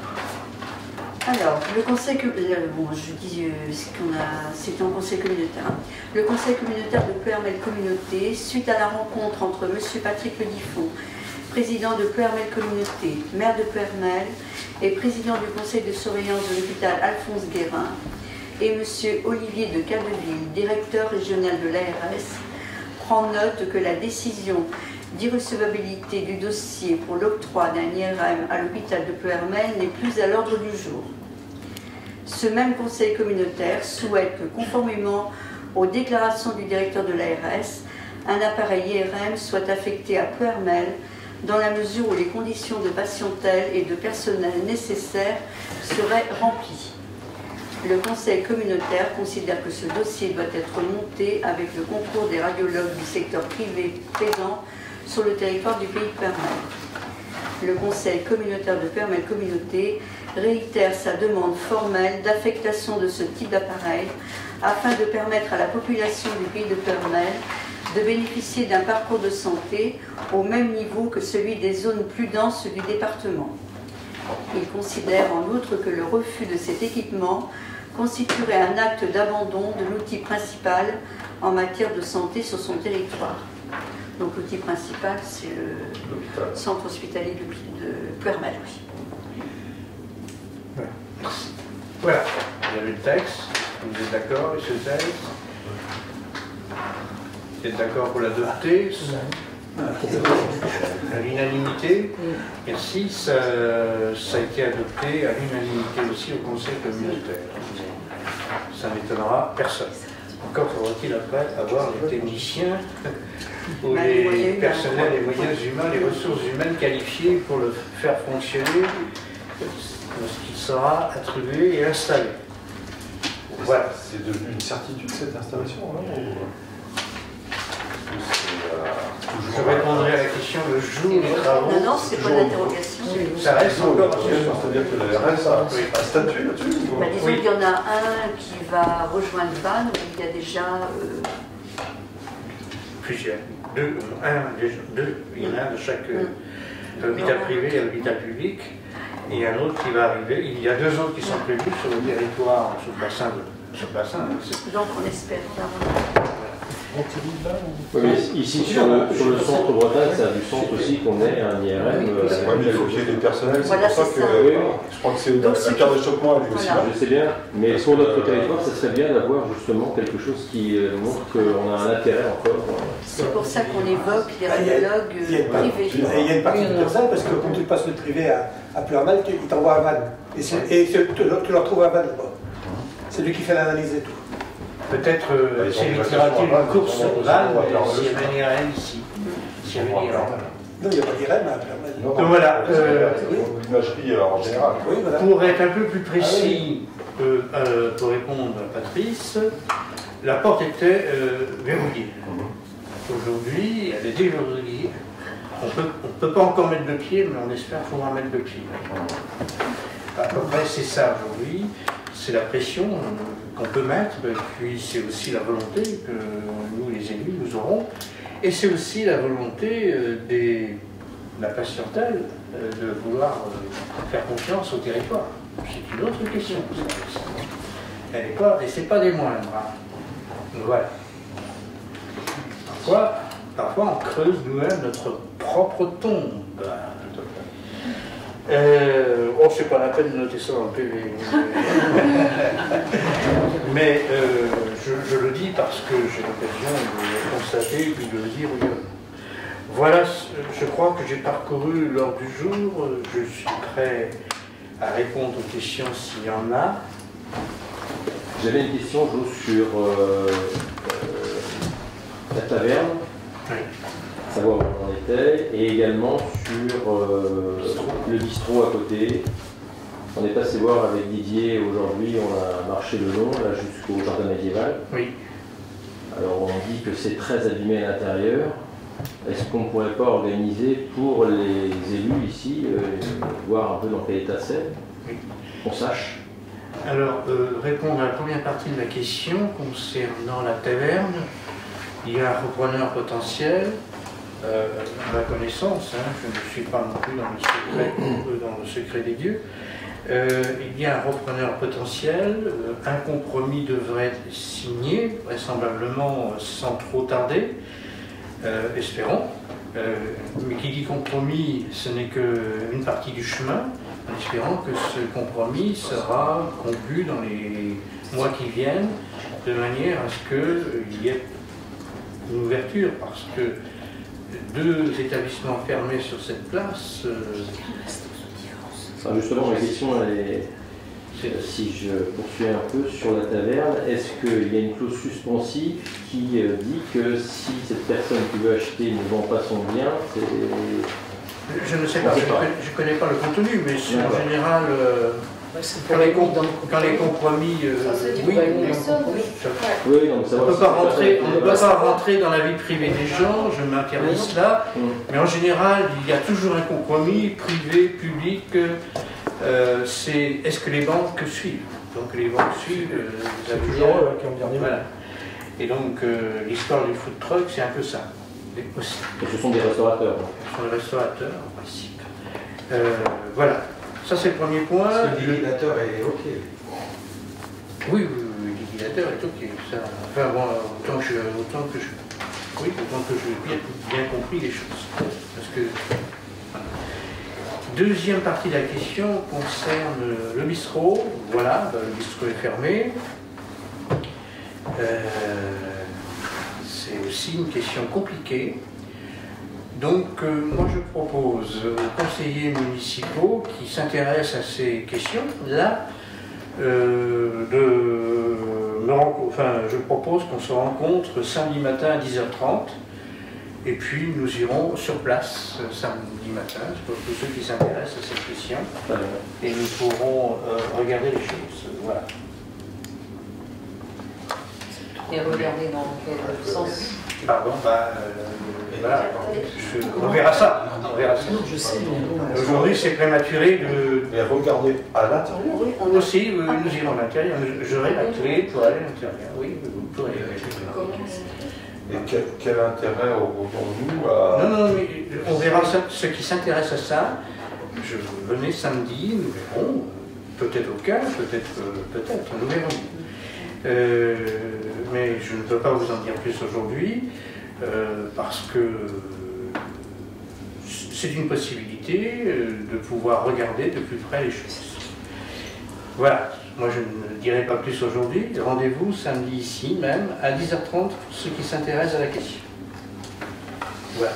Alors, le conseil bon, je dis ce qu'on a, c'est un conseil communautaire. Le conseil communautaire de Ploërmel Communauté, suite à la rencontre entre M. Patrick Ledifont, président de Ploërmel Communauté, maire de Ploërmel et président du conseil de surveillance de l'hôpital Alphonse Guérin, et M. Olivier de Cadeville, directeur régional de l'ARS, prend note que la décision d'irrecevabilité du dossier pour l'octroi d'un IRM à l'hôpital de Ploërmel n'est plus à l'ordre du jour. Ce même conseil communautaire souhaite que, conformément aux déclarations du directeur de l'ARS, un appareil IRM soit affecté à Ploërmel dans la mesure où les conditions de patientèle et de personnel nécessaires seraient remplies. Le conseil communautaire considère que ce dossier doit être monté avec le concours des radiologues du secteur privé présents sur le territoire du pays de Ploërmel. Le conseil communautaire de Ploërmel Communauté réitère sa demande formelle d'affectation de ce type d'appareil afin de permettre à la population du pays de Ploërmel de bénéficier d'un parcours de santé au même niveau que celui des zones plus denses du département. Il considère en outre que le refus de cet équipement constituerait un acte d'abandon de l'outil principal en matière de santé sur son territoire. Donc l'outil principal, c'est le centre hospitalier de Ploërmel. Voilà, vous avez le texte, vous êtes d'accord avec ce texte? Vous êtes d'accord pour l'adopter à l'unanimité? Merci, ça a été adopté à l'unanimité aussi au Conseil communautaire. Ça n'étonnera personne. Encore faudra-t-il après avoir les techniciens ou les personnels, les moyens humains, les ressources humaines qualifiées pour le faire fonctionner lorsqu'il sera attribué et installé. Voilà. C'est devenu une certitude cette installation, non? Je répondrai à la question le jour des travaux. Non, non, c'est pas d'interrogation. Ça reste encore. C'est-à-dire que l'ARS a un statut là-dessus? Disons qu'il y en a un qui va rejoindre Vannes, où il y a déjà... Plusieurs. Deux. Il y en a un de chaque hôpital privé et hôpital public. Et un autre qui va arriver. Il y a deux autres qui sont prévus sur le territoire, sur le bassin. Donc on espère davantage. Oui, mais ici, sur le centre Bretagne, ça a du sens aussi qu'on ait un IRM. Oui, mais il faut qu'il y ait du personnel, c'est voilà, pour ça que je crois que c'est un quart d'échauffement lui aussi. Voilà. Je sais bien, mais pour notre territoire, ça serait bien d'avoir justement quelque chose qui montre qu'on a un intérêt encore. C'est pour ça qu'on évoque les radiologues privés. Il y a une partie de ça, parce que quand tu passes le privé à Ploërmel, il t'envoie à Vannes. Et tu le retrouves à Vannes là-bas. C'est lui qui fait l'analyse et tout. Peut-être s'évitera-t-il une course sur Vannes s'il y avait un IRM ici. S'il y avait un IRM. Non, il n'y a pas d'IRM à Ploërmel. Donc voilà. L'imagerie en général. Oui, voilà. Pour être un peu plus précis, pour répondre à Patrice, la porte était verrouillée. Aujourd'hui, elle est déverrouillée. On peut pas encore mettre le pied, mais on espère pouvoir mettre le pied. À peu près, c'est ça aujourd'hui. C'est la pression qu'on peut mettre, et puis c'est aussi la volonté que nous, les élus, nous aurons. Et c'est aussi la volonté de la patientèle de vouloir faire confiance au territoire. C'est une autre question. Elle est pas, et c'est pas des moindres. Hein. Voilà. Parfois, on creuse nous-mêmes notre propre tombe. C'est pas la peine de noter ça dans le PV. Mais je le dis parce que j'ai l'occasion de le constater et puis de le dire. Voilà, je crois que j'ai parcouru l'ordre du jour. Je suis prêt à répondre aux questions s'il y en a. J'avais une question, Jo, sur la taverne, oui. Savoir où on en était, et également sur le bistrot à côté. On est passé voir avec Didier aujourd'hui, on a marché le long, là jusqu'au jardin médiéval. Oui. Alors on dit que c'est très abîmé à l'intérieur. Est-ce qu'on ne pourrait pas organiser pour les élus ici, voir un peu dans quel état c'est, oui. Qu'on sache? Alors, répondre à la première partie de la question concernant la taverne, il y a un repreneur potentiel. À ma connaissance, hein, je ne suis pas non plus dans le secret des dieux, il y a un repreneur potentiel, un compromis devrait être signé, vraisemblablement sans trop tarder, espérons, mais qui dit compromis, ce n'est qu'une partie du chemin, en espérant que ce compromis sera conclu dans les mois qui viennent, de manière à ce qu'il y ait une ouverture, parce que 2 établissements fermés sur cette place. Justement, ma question, si je poursuis un peu sur la taverne, est-ce qu'il y a une clause suspensive qui dit que si cette personne qui veut acheter ne vend pas son bien, c'est... Je ne sais pas, je ne connais pas le contenu, mais en général, quand les compromis, oui, on ne peut pas rentrer dans la vie privée des gens, je m'interdis cela, mais en général, il y a toujours un compromis privé, public, c'est est-ce que les banques suivent? Donc les banques suivent, vous avez toujours qui ont dernier. Voilà. Et donc l'histoire du food truck, c'est un peu ça. Et ce sont des restaurateurs. Ce sont des restaurateurs, en principe. Voilà. Ça, c'est le premier point. Parce que le liquidateur est OK. Oui, le liquidateur est OK. Ça, enfin, bon, autant que j'ai bien compris les choses. Parce que, voilà. Deuxième partie de la question concerne le bistrot. Voilà, le bistrot est fermé. C'est aussi une question compliquée. Donc, moi je propose aux conseillers municipaux qui s'intéressent à ces questions-là, je propose qu'on se rencontre samedi matin à 10h30, et puis nous irons sur place samedi matin, pour tous ceux qui s'intéressent à cette question, et nous pourrons regarder les choses. Voilà. Et regarder dans quel sens? Pardon, voilà, on verra ça. Non, je sais, mais aujourd'hui, c'est prématuré de... Mais regarder à l'intérieur. Oui, aussi, nous irons à l'intérieur. J'aurai la clé pour aller à l'intérieur. Oui, vous pourrez. Et quel intérêt aurons-nous à... Non, mais on verra ça, ceux qui s'intéressent à ça. Venez samedi, nous verrons. Peut-être au cas, peut-être, nous verrons. Mais je ne peux pas vous en dire plus aujourd'hui, parce que c'est une possibilité de pouvoir regarder de plus près les choses. Voilà, moi je ne dirai pas plus aujourd'hui. Rendez-vous samedi ici même, à 10h30, pour ceux qui s'intéressent à la question. Voilà.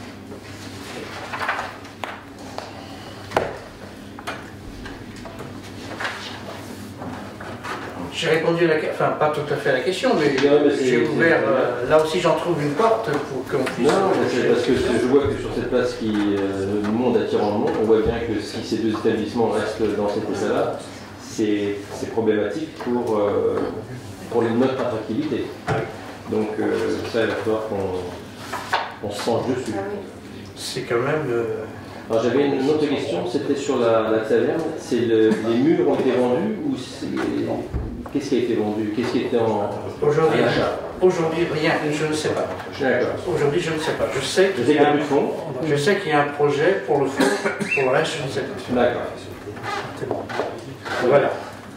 J'ai répondu à la question, enfin pas tout à fait à la question, mais j'ai ouvert, là aussi j'en trouve une porte pour qu'on puisse... Non, c'est parce que je vois que sur cette place qui le monde attirant le monde, on voit bien que si ces 2 établissements restent dans cet état-là, c'est problématique pour pour notre attractivité. Donc ça, il va falloir qu'on se penche dessus. C'est quand même... Alors j'avais une autre question, c'était sur la taverne. C'est les murs ont été vendus ou qu'est-ce qui a été vendu? Qu'est-ce qui était en achat? Aujourd'hui, rien, je ne sais pas. Aujourd'hui, je ne sais pas. Je sais qu'il y a un projet pour le fond, pour le reste, je ne sais pas. D'accord. Voilà.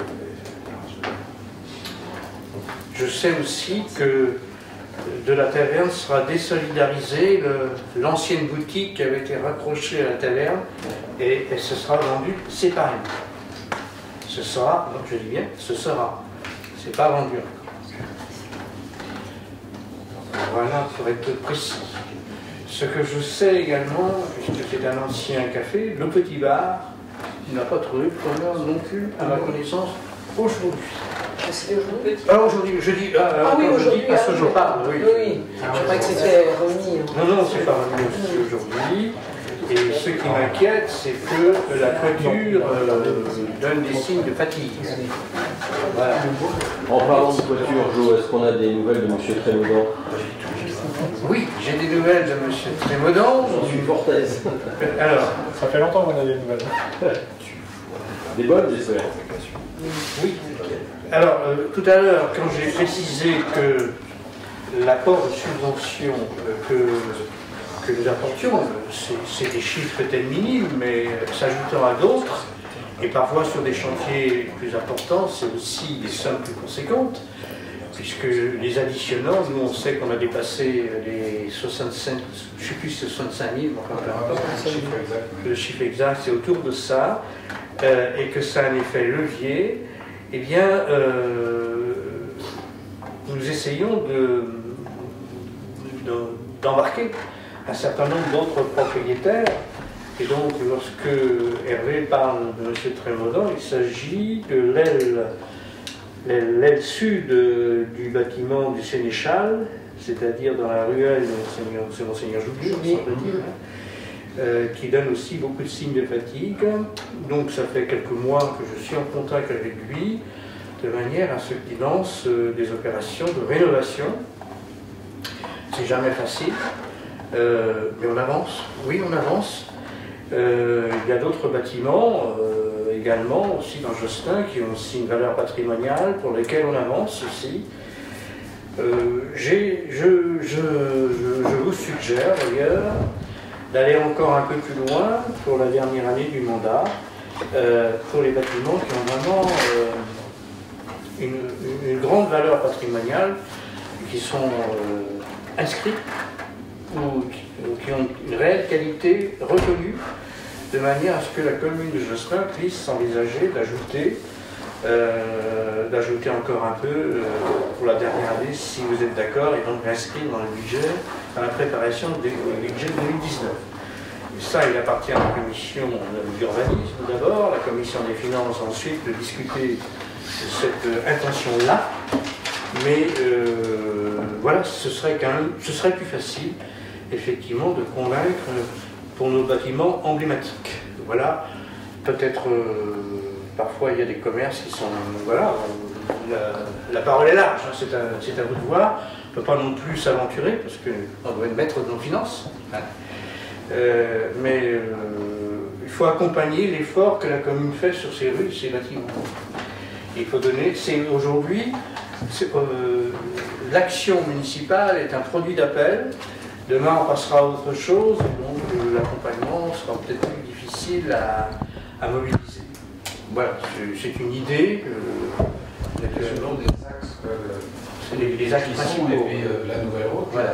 Je sais aussi que de la taverne sera désolidarisée l'ancienne boutique qui avait été raccrochée à la taverne et elle se sera vendue séparément. Ce sera, donc je dis bien, ce sera. C'est pas vendu encore. Voilà, pour être précis. Ce que je sais également, puisque c'est un ancien café, le Petit Bar n'a pas trouvé preneur non plus, à ma connaissance, aujourd'hui. Aujourd'hui, je dis, aujourd'hui, à ce jour. Oui. Je crois que c'était remis. Non, c'est pas remis aujourd'hui. Et ce qui m'inquiète, c'est que la toiture donne des signes de fatigue. Voilà. En parlant de toiture, Jo, est-ce qu'on a des nouvelles de M. Trémaudan? Oui, j'ai des nouvelles de M. Trémaudan. J'en suis fortaise. Alors, ça fait longtemps qu'on a des nouvelles. Des bonnes, j'espère. Oui. Alors, tout à l'heure, quand j'ai précisé que l'apport de subvention que nous apportions, c'est des chiffres tels minimes, mais s'ajoutant à d'autres, et parfois sur des chantiers plus importants, c'est aussi des sommes plus conséquentes, puisque les additionnants, nous on sait qu'on a dépassé les 65, je ne sais plus si c'est 65 000, enfin peu importe, le chiffre exact, c'est autour de ça, et que ça a un effet levier. Eh bien, nous essayons d'embarquer un certain nombre d'autres propriétaires. Et donc, lorsque Hervé parle de M. Trémaudan, il s'agit de l'aile sud du bâtiment du Sénéchal, c'est-à-dire dans la ruelle de Monseigneur Joulier, qui donne aussi beaucoup de signes de fatigue. Donc ça fait quelques mois que je suis en contact avec lui, de manière à ce qu'il lance des opérations de rénovation. C'est jamais facile, mais on avance. Oui, on avance. Il y a d'autres bâtiments également, aussi dans Josselin, qui ont aussi une valeur patrimoniale, pour lesquels on avance aussi. Je vous suggère d'ailleurs d'aller encore un peu plus loin pour la dernière année du mandat, pour les bâtiments qui ont vraiment une grande valeur patrimoniale, qui sont inscrits ou qui ont une réelle qualité reconnue, de manière à ce que la commune de Josselin puisse s'envisager d'ajouter encore un peu pour la dernière année, si vous êtes d'accord, et donc inscrire dans le budget, dans la préparation du budget 2019. Et ça, il appartient à la commission d'urbanisme d'abord, la commission des finances ensuite, de discuter de cette intention-là. Mais voilà, ce serait plus facile, effectivement, de convaincre pour nos bâtiments emblématiques. Voilà, peut-être... parfois, il y a des commerces qui sont... Voilà, la parole est large, hein, c'est à vous de voir. On ne peut pas non plus s'aventurer, parce qu'on doit être maître de nos finances. Hein. Mais il faut accompagner l'effort que la commune fait sur ses rues, ses bâtiments. Il faut donner... Aujourd'hui, l'action municipale est un produit d'appel. Demain, on passera à autre chose, donc l'accompagnement sera peut-être plus difficile à mobiliser. Voilà, c'est une idée. Naturellement, des axes, c'est les axes principaux. Et puis la nouvelle route, voilà.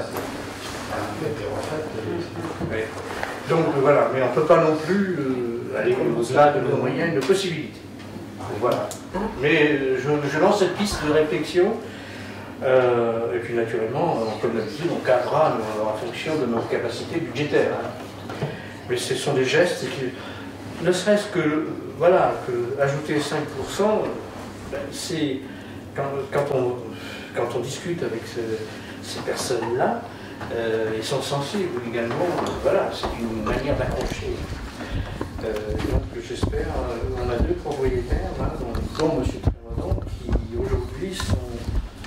Ouais. Donc voilà, mais on ne peut pas non plus aller au-delà de nos moyens et de possibilités. Voilà. Mais je lance cette piste de réflexion. Et puis naturellement, comme d'habitude, on cadrera en fonction de nos capacités budgétaires. Hein. Mais ce sont des gestes qui, ne serait-ce que, voilà, ajouter 5%, ben, c'est quand on discute avec ces personnes-là, ils sont sensibles également. Voilà, c'est une manière d'accrocher. Donc j'espère, on a deux propriétaires, là, dont M. Trémaudan, qui aujourd'hui sont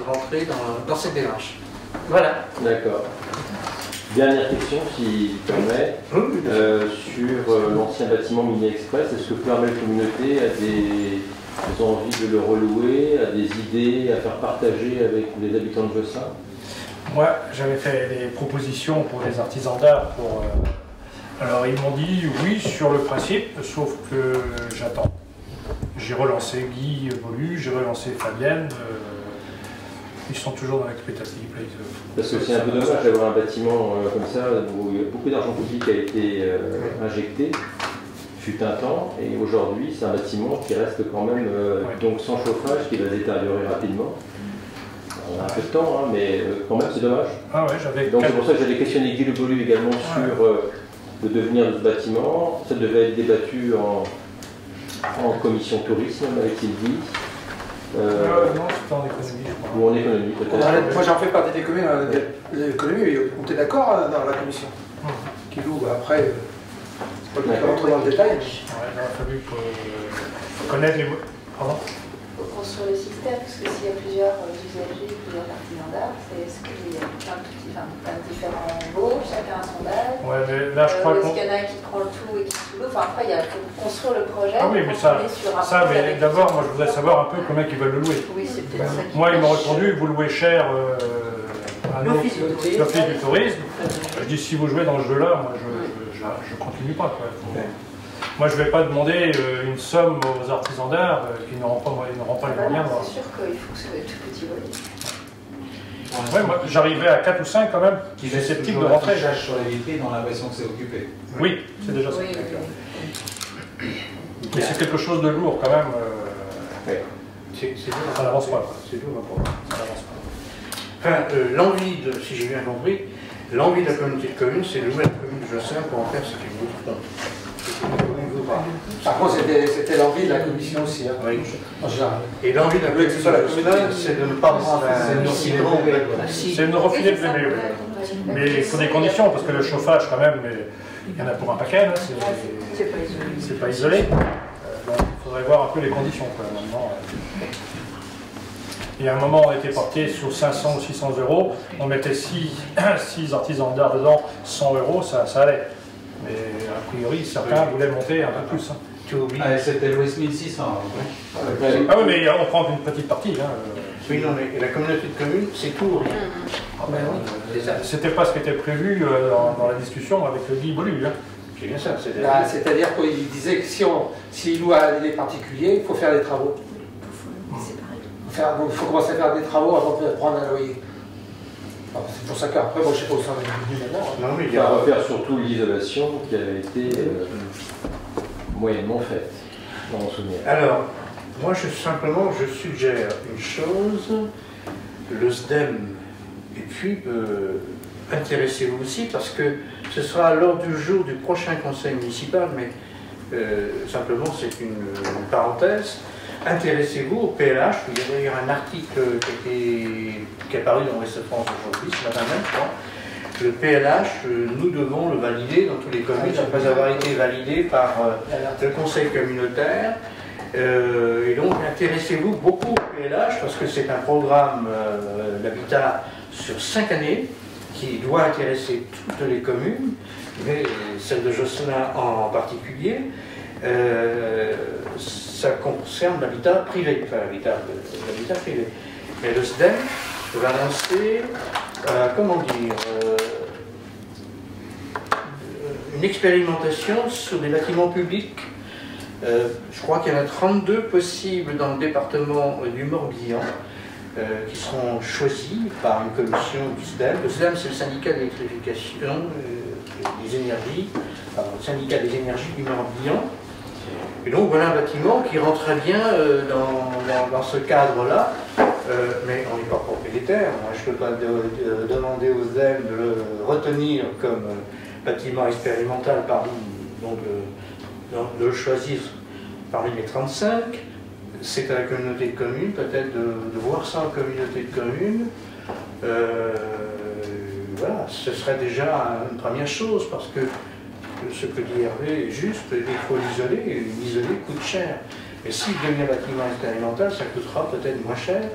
rentrer dans cette démarche. Voilà. D'accord. Dernière question, si tu permets, sur l'ancien bâtiment Mini Express. Est-ce que Ploërmel Communauté a des envies de le relouer, a des idées à faire partager avec les habitants de Josselin? Moi, j'avais fait des propositions pour les artisans d'art. Alors, ils m'ont dit oui sur le principe, sauf que j'attends. J'ai relancé Guy Bolu, j'ai relancé Fabienne. Ils sont toujours dans l'expectative. Parce que c'est un peu dommage d'avoir un bâtiment comme ça, où beaucoup d'argent public a été injecté, fut un temps, et aujourd'hui c'est un bâtiment qui reste quand même donc sans chauffage, qui va se détériorer rapidement. On a un peu de temps, hein, mais quand même c'est dommage. Ah ouais, j'avais. Donc c'est pour ça que j'avais questionné Guy Bolu également sur le devenir de ce bâtiment. Ça devait être débattu en commission tourisme, m'avait-il dit. Non, c'était en économie, je crois. Ou en économie, peut-être. Moi, j'en fais partie des communes. L'économie, on était d'accord dans la commission. Qui loue, après, c'est pas qu'on rentre dans le détail. Ouais, il a fallu connaître les... Pardon? Pour construire le système, parce que s'il y a plusieurs usagers, plusieurs artisans d'art, est-ce qu'il y a plein de différents baux, chacun a son âge? Ouais, mais là, je crois qu'il y en a un qui prend le tout et qui tout l'eau. Enfin, après, il faut construire le projet. Ah oui, mais mais d'abord, moi, je voudrais savoir un peu combien ils veulent le louer. Oui, c'est peut-être ça. Moi, ils m'ont répondu, vous louez cher à l'Office du tourisme. Je dis, si vous jouez dans ce jeu-là, moi, je continue pas, quoi. Moi, je ne vais pas demander une somme aux artisans d'art qui n'auront pas les moyens. C'est sûr qu'il faut que ce soit tout petit volume. Ouais, moi, j'arrivais à 4 ou 5 quand même, qui étaient sceptiques de rentrer. Sur les vitrines, on a l'impression que c'est occupé. Oui, c'est déjà ça. Mais c'est quelque chose de lourd quand même. Ça n'avance pas. C'est lourd, ça n'avance pas. Enfin, l'envie de, si j'ai bien compris, l'envie de la communauté de communes, c'est de louer la commune de Josselin pour en faire ce qu'il veut. Par contre, c'était l'envie de la commission aussi. Hein. Oui. En général. Et l'envie de la commission, c'est de ne pas prendre un citron. C'est de ne refiler plus mieux. Mais il faut des conditions, parce que le chauffage, quand même, il y en a pour un paquet, hein, c'est pas isolé. Donc il faudrait voir un peu les conditions. Quoi, maintenant. Il y a un moment, on était porté sur 500 ou 600 euros, on mettait 6 artisans d'art dedans, 100 euros, ça allait. Mais a priori, certains voulaient monter un peu plus. Hein. Tu oublies. C'était Louis 1600. Ah oui, mais on prend une petite partie. Hein. Oui, non, mais la communauté de communes, c'est tout. Ah ben oui. C'était pas ce qui était prévu dans la discussion avec Guy Bolu. Hein. C'est bien ça. C'est-à-dire qu'il disait que s'il loue à des particuliers, il faut faire des travaux. Il faut commencer à faire des travaux avant de prendre un loyer. C'est pour ça qu'après, moi je sais pas où ça va venir maintenant. Il va refaire surtout l'isolation qui avait été moyennement faite, dans mon souvenir. Alors, moi je suggère une chose, le SDEM, et puis intéressez-vous aussi, parce que ce sera à l'ordre du jour du prochain conseil municipal, mais simplement c'est une parenthèse. Intéressez-vous au PLH, il y a d'ailleurs un article qui est apparu dans Ouest France aujourd'hui, ce matin même, je crois. Le PLH, nous devons le valider dans toutes les communes, après avoir été validé par le conseil communautaire. Et donc, intéressez-vous beaucoup au PLH, parce que c'est un programme d'habitat sur 5 années, qui doit intéresser toutes les communes, mais celle de Josselin en particulier. Ça concerne l'habitat privé, enfin l'habitat privé. Mais le SDEM va lancer, comment dire, une expérimentation sur des bâtiments publics. Je crois qu'il y en a 32 possibles dans le département du Morbihan, qui seront choisis par une commission du SDEM. Le SDEM, c'est le syndicat d'électrification des énergies, le syndicat des énergies du Morbihan. Et donc voilà un bâtiment qui rentrait bien dans ce cadre-là, mais on n'est pas propriétaire. Moi, je ne peux pas demander aux SDEM de le retenir comme bâtiment expérimental de le choisir parmi les 35. C'est à la communauté de communes, peut-être de voir ça en communauté de communes. Voilà, ce serait déjà une première chose, parce que ce que dit Hervé est juste, il faut l'isoler, et l'isoler coûte cher. Et s'il devient bâtiment expérimental, ça coûtera peut-être moins cher,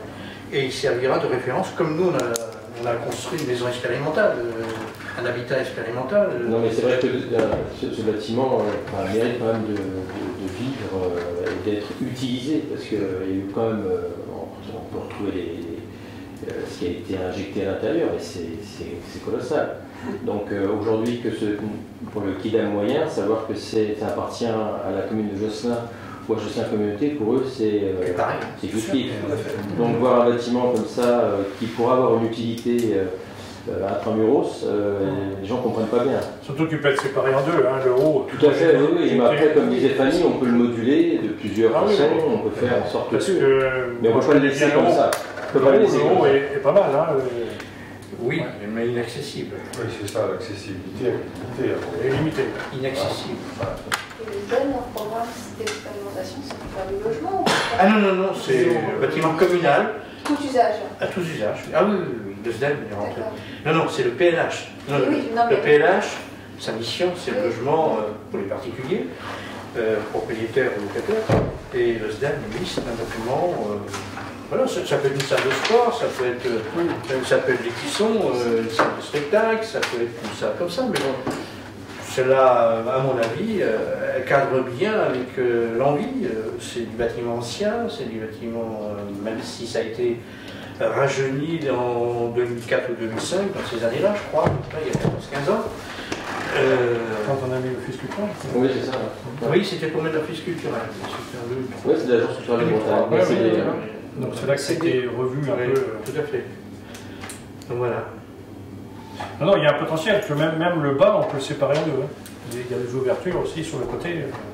et il servira de référence, comme nous on a construit une maison expérimentale, un habitat expérimental. Non mais c'est vrai que ce bâtiment mérite quand même de vivre et d'être utilisé, parce qu'il y a eu quand même, on peut retrouver ce qui a été injecté à l'intérieur, et c'est colossal. Donc aujourd'hui, pour le Kidam moyen, savoir que ça appartient à la commune de Josselin ou à Josselin Communauté, pour eux c'est jouissif. Donc voir un bâtiment comme ça qui pourra avoir une utilité intramuros, les gens ne comprennent pas bien. Surtout qu'il peut être séparé en deux, hein, le haut. Tout à fait, oui. Mais après, comme disait Fanny, on peut le moduler de plusieurs façons, on peut faire en sorte mais on ne peut pas le laisser comme ça. Le haut est pas mal, hein. Oui, mais inaccessible. Oui, c'est ça, l'accessibilité est limitée. Inaccessible. Les jeunes, leur programme d'expérimentation, c'est pour faire du logement ou Ah non, non, non, c'est un bâtiment communal. Tout usage. À tous usages. Ah oui, oui, oui, le SDEM est rentré. Non, non, c'est le PLH. Non, le PLH, sa mission, c'est le logement pour les particuliers, propriétaires ou locataires. Et le SDEM, lui, c'est un document. Voilà, ça peut être une salle de sport, ça peut être des cuissons, une salle de spectacle, ça peut être une salle comme ça, mais bon, cela, à mon avis, cadre bien avec l'envie. C'est du bâtiment ancien, c'est du bâtiment, même si ça a été rajeuni en 2004 ou 2005, dans ces années-là, je crois, il y a 14-15 ans. Quand on a mis l'office culturel. Oui, c'est ça. Oui, c'était pour mettre l'office culturel. Oui, c'est de l'agence culturelle de Bretagne. Donc c'est là que c'était revu un peu. Tout à fait. Donc voilà. Non, non, il y a un potentiel, que même le bas, on peut le séparer en deux. Hein. Il y a des ouvertures aussi sur le côté.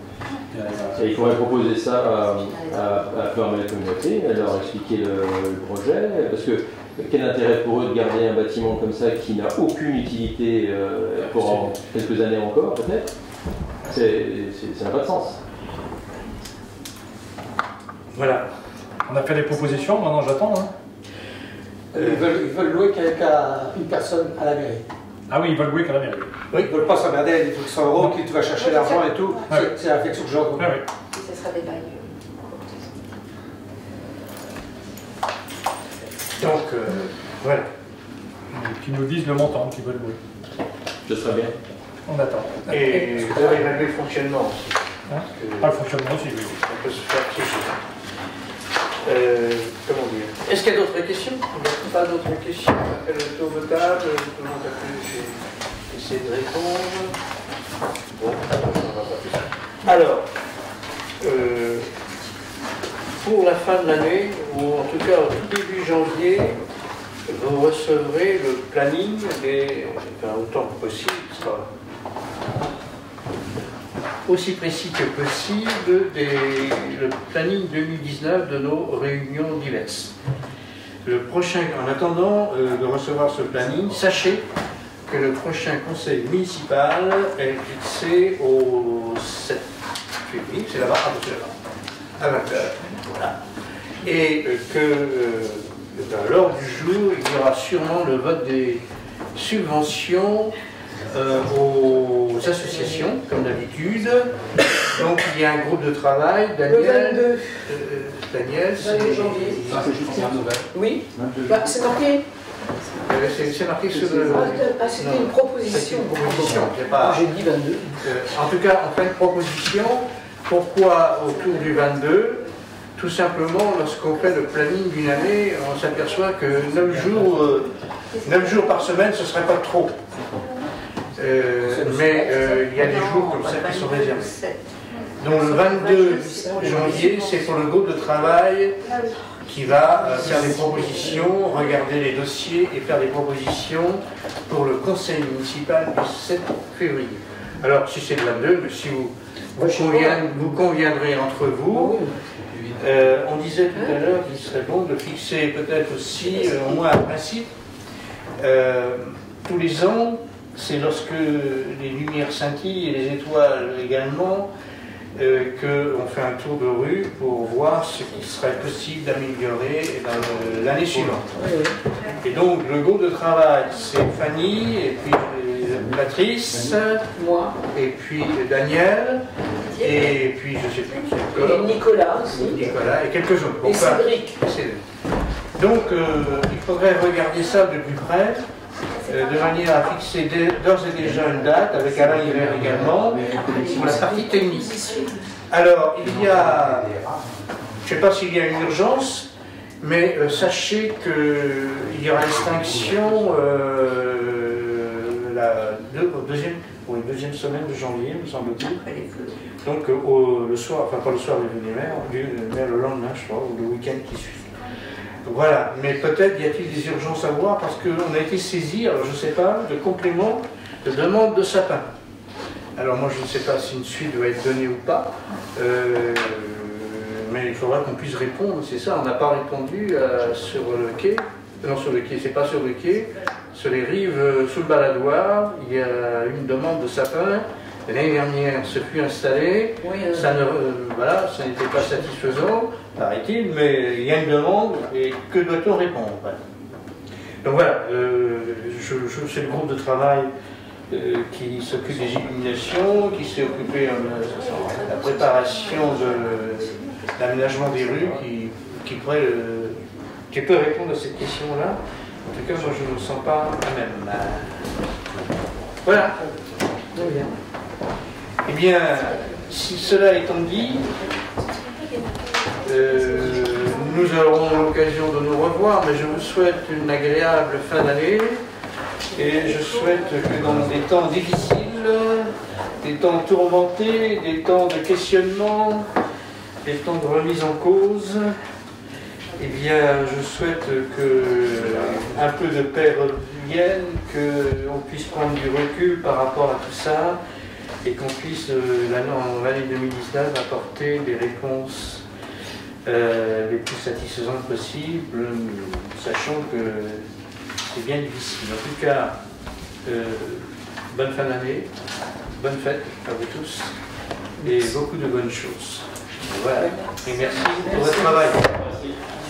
Et il faudrait proposer ça à Pleuremer la Communauté, leur expliquer le projet, parce que quel intérêt pour eux de garder un bâtiment comme ça qui n'a aucune utilité pour quelques années encore, peut-être? Ça n'a pas de sens. Voilà. On a fait des propositions, maintenant j'attends. Hein. Ils veulent louer une personne à la mairie. Ah oui, ils veulent louer qu'à la mairie. Oui, ils ne veulent pas s'emmerder avec des trucs 100 euros, qui tu vas chercher l'argent et tout. Ah oui. C'est la réflexion que j'ai entendue. Ah oui. Et ce sera des bails. Donc, voilà. Qui nous disent le montant qu'ils veulent louer. Ce serait bien. On attend. Et vous avez évalué le fonctionnement aussi. Hein? Pas le fonctionnement aussi, oui. On peut se faire piéger. Comment dire? Est-ce qu'il y a d'autres questions? Il n'y a pas d'autres questions. On fait le tour de table. Tout le monde a pu essayer de répondre. Bon, on va pas plus. Alors, pour la fin de l'année, ou en tout cas au tout début janvier, vous recevrez le planning autant que possible, aussi précis que possible, le planning 2019 de nos réunions diverses. En attendant de recevoir ce planning, sachez que le prochain conseil municipal est fixé au 7 février, c'est là-bas, à 20h. Voilà. Et que lors du jour, il y aura sûrement le vote des subventions aux associations, comme d'habitude. Donc il y a un groupe de travail. Daniel, Daniel, c'est janvier. C'est juste une nouvelle. Oui, c'est marqué. C'est marqué sur le. C'était une proposition. C'est une proposition. J'ai dit 22. En tout cas, on fait une proposition. Pourquoi autour du 22? Tout simplement, lorsqu'on fait le planning d'une année, on s'aperçoit que 9 jours par semaine, ce ne serait pas trop. Mais il y a des jours comme ça qui sont réservés. Donc le 22 janvier, c'est pour le groupe de travail qui va faire des propositions, regarder les dossiers et faire des propositions pour le conseil municipal du 7 février. Alors si c'est le 22, mais si vous conviendrez entre vous, on disait tout à l'heure qu'il serait bon de fixer peut-être aussi au moins un principe. Tous les ans, c'est lorsque les lumières scintillent et les étoiles également, qu'on fait un tour de rue pour voir ce qui serait possible d'améliorer dans l'année suivante. Et donc le groupe de travail, c'est Fanny, et puis Patrice, moi, et puis Daniel, et puis je ne sais plus qui encore. Et Nicolas aussi. Nicolas, et quelques autres. Et Cédric. Donc il faudrait regarder ça de plus près, de manière à fixer d'ores et déjà une date, avec Alain Hiver également, pour la partie technique. Alors, il y a, je ne sais pas s'il y a une urgence, mais sachez qu'il y aura extinction la deuxième semaine de janvier, me semble-t-il. Donc le soir, enfin pas le soir du lunaire, mais le lendemain, je crois, ou le week-end qui suit. Voilà, mais peut-être y a-t-il des urgences à voir parce qu'on a été saisi, alors je ne sais pas, de compléments de demande de sapin. Alors moi je ne sais pas si une suite doit être donnée ou pas, mais il faudra qu'on puisse répondre, c'est ça, on n'a pas répondu sur le quai, non sur le quai, c'est pas sur le quai, sur les rives, sous le Baladoir, il y a une demande de sapin. L'année dernière, ce fut installé, ça voilà, ça n'était pas satisfaisant, paraît-il, mais il y a une demande, et que doit-on répondre? Donc voilà, c'est le groupe de travail qui s'occupe des illuminations, qui s'est occupé de la préparation de l'aménagement des rues, qui peut répondre à cette question-là. En tout cas, moi je ne me sens pas la même. Voilà. Très bien. Eh bien, si cela étant dit, nous aurons l'occasion de nous revoir, mais je vous souhaite une agréable fin d'année et je souhaite que dans des temps difficiles, des temps tourmentés, des temps de questionnement, des temps de remise en cause, eh bien, je souhaite qu'un peu de paix revienne, qu'on puisse prendre du recul par rapport à tout ça, et qu'on puisse, en l'année 2019, apporter des réponses les plus satisfaisantes possibles, sachant que c'est bien difficile. En tout cas, bonne fin d'année, bonne fête à vous tous, et beaucoup de bonnes choses. Voilà, et merci pour votre travail. Merci.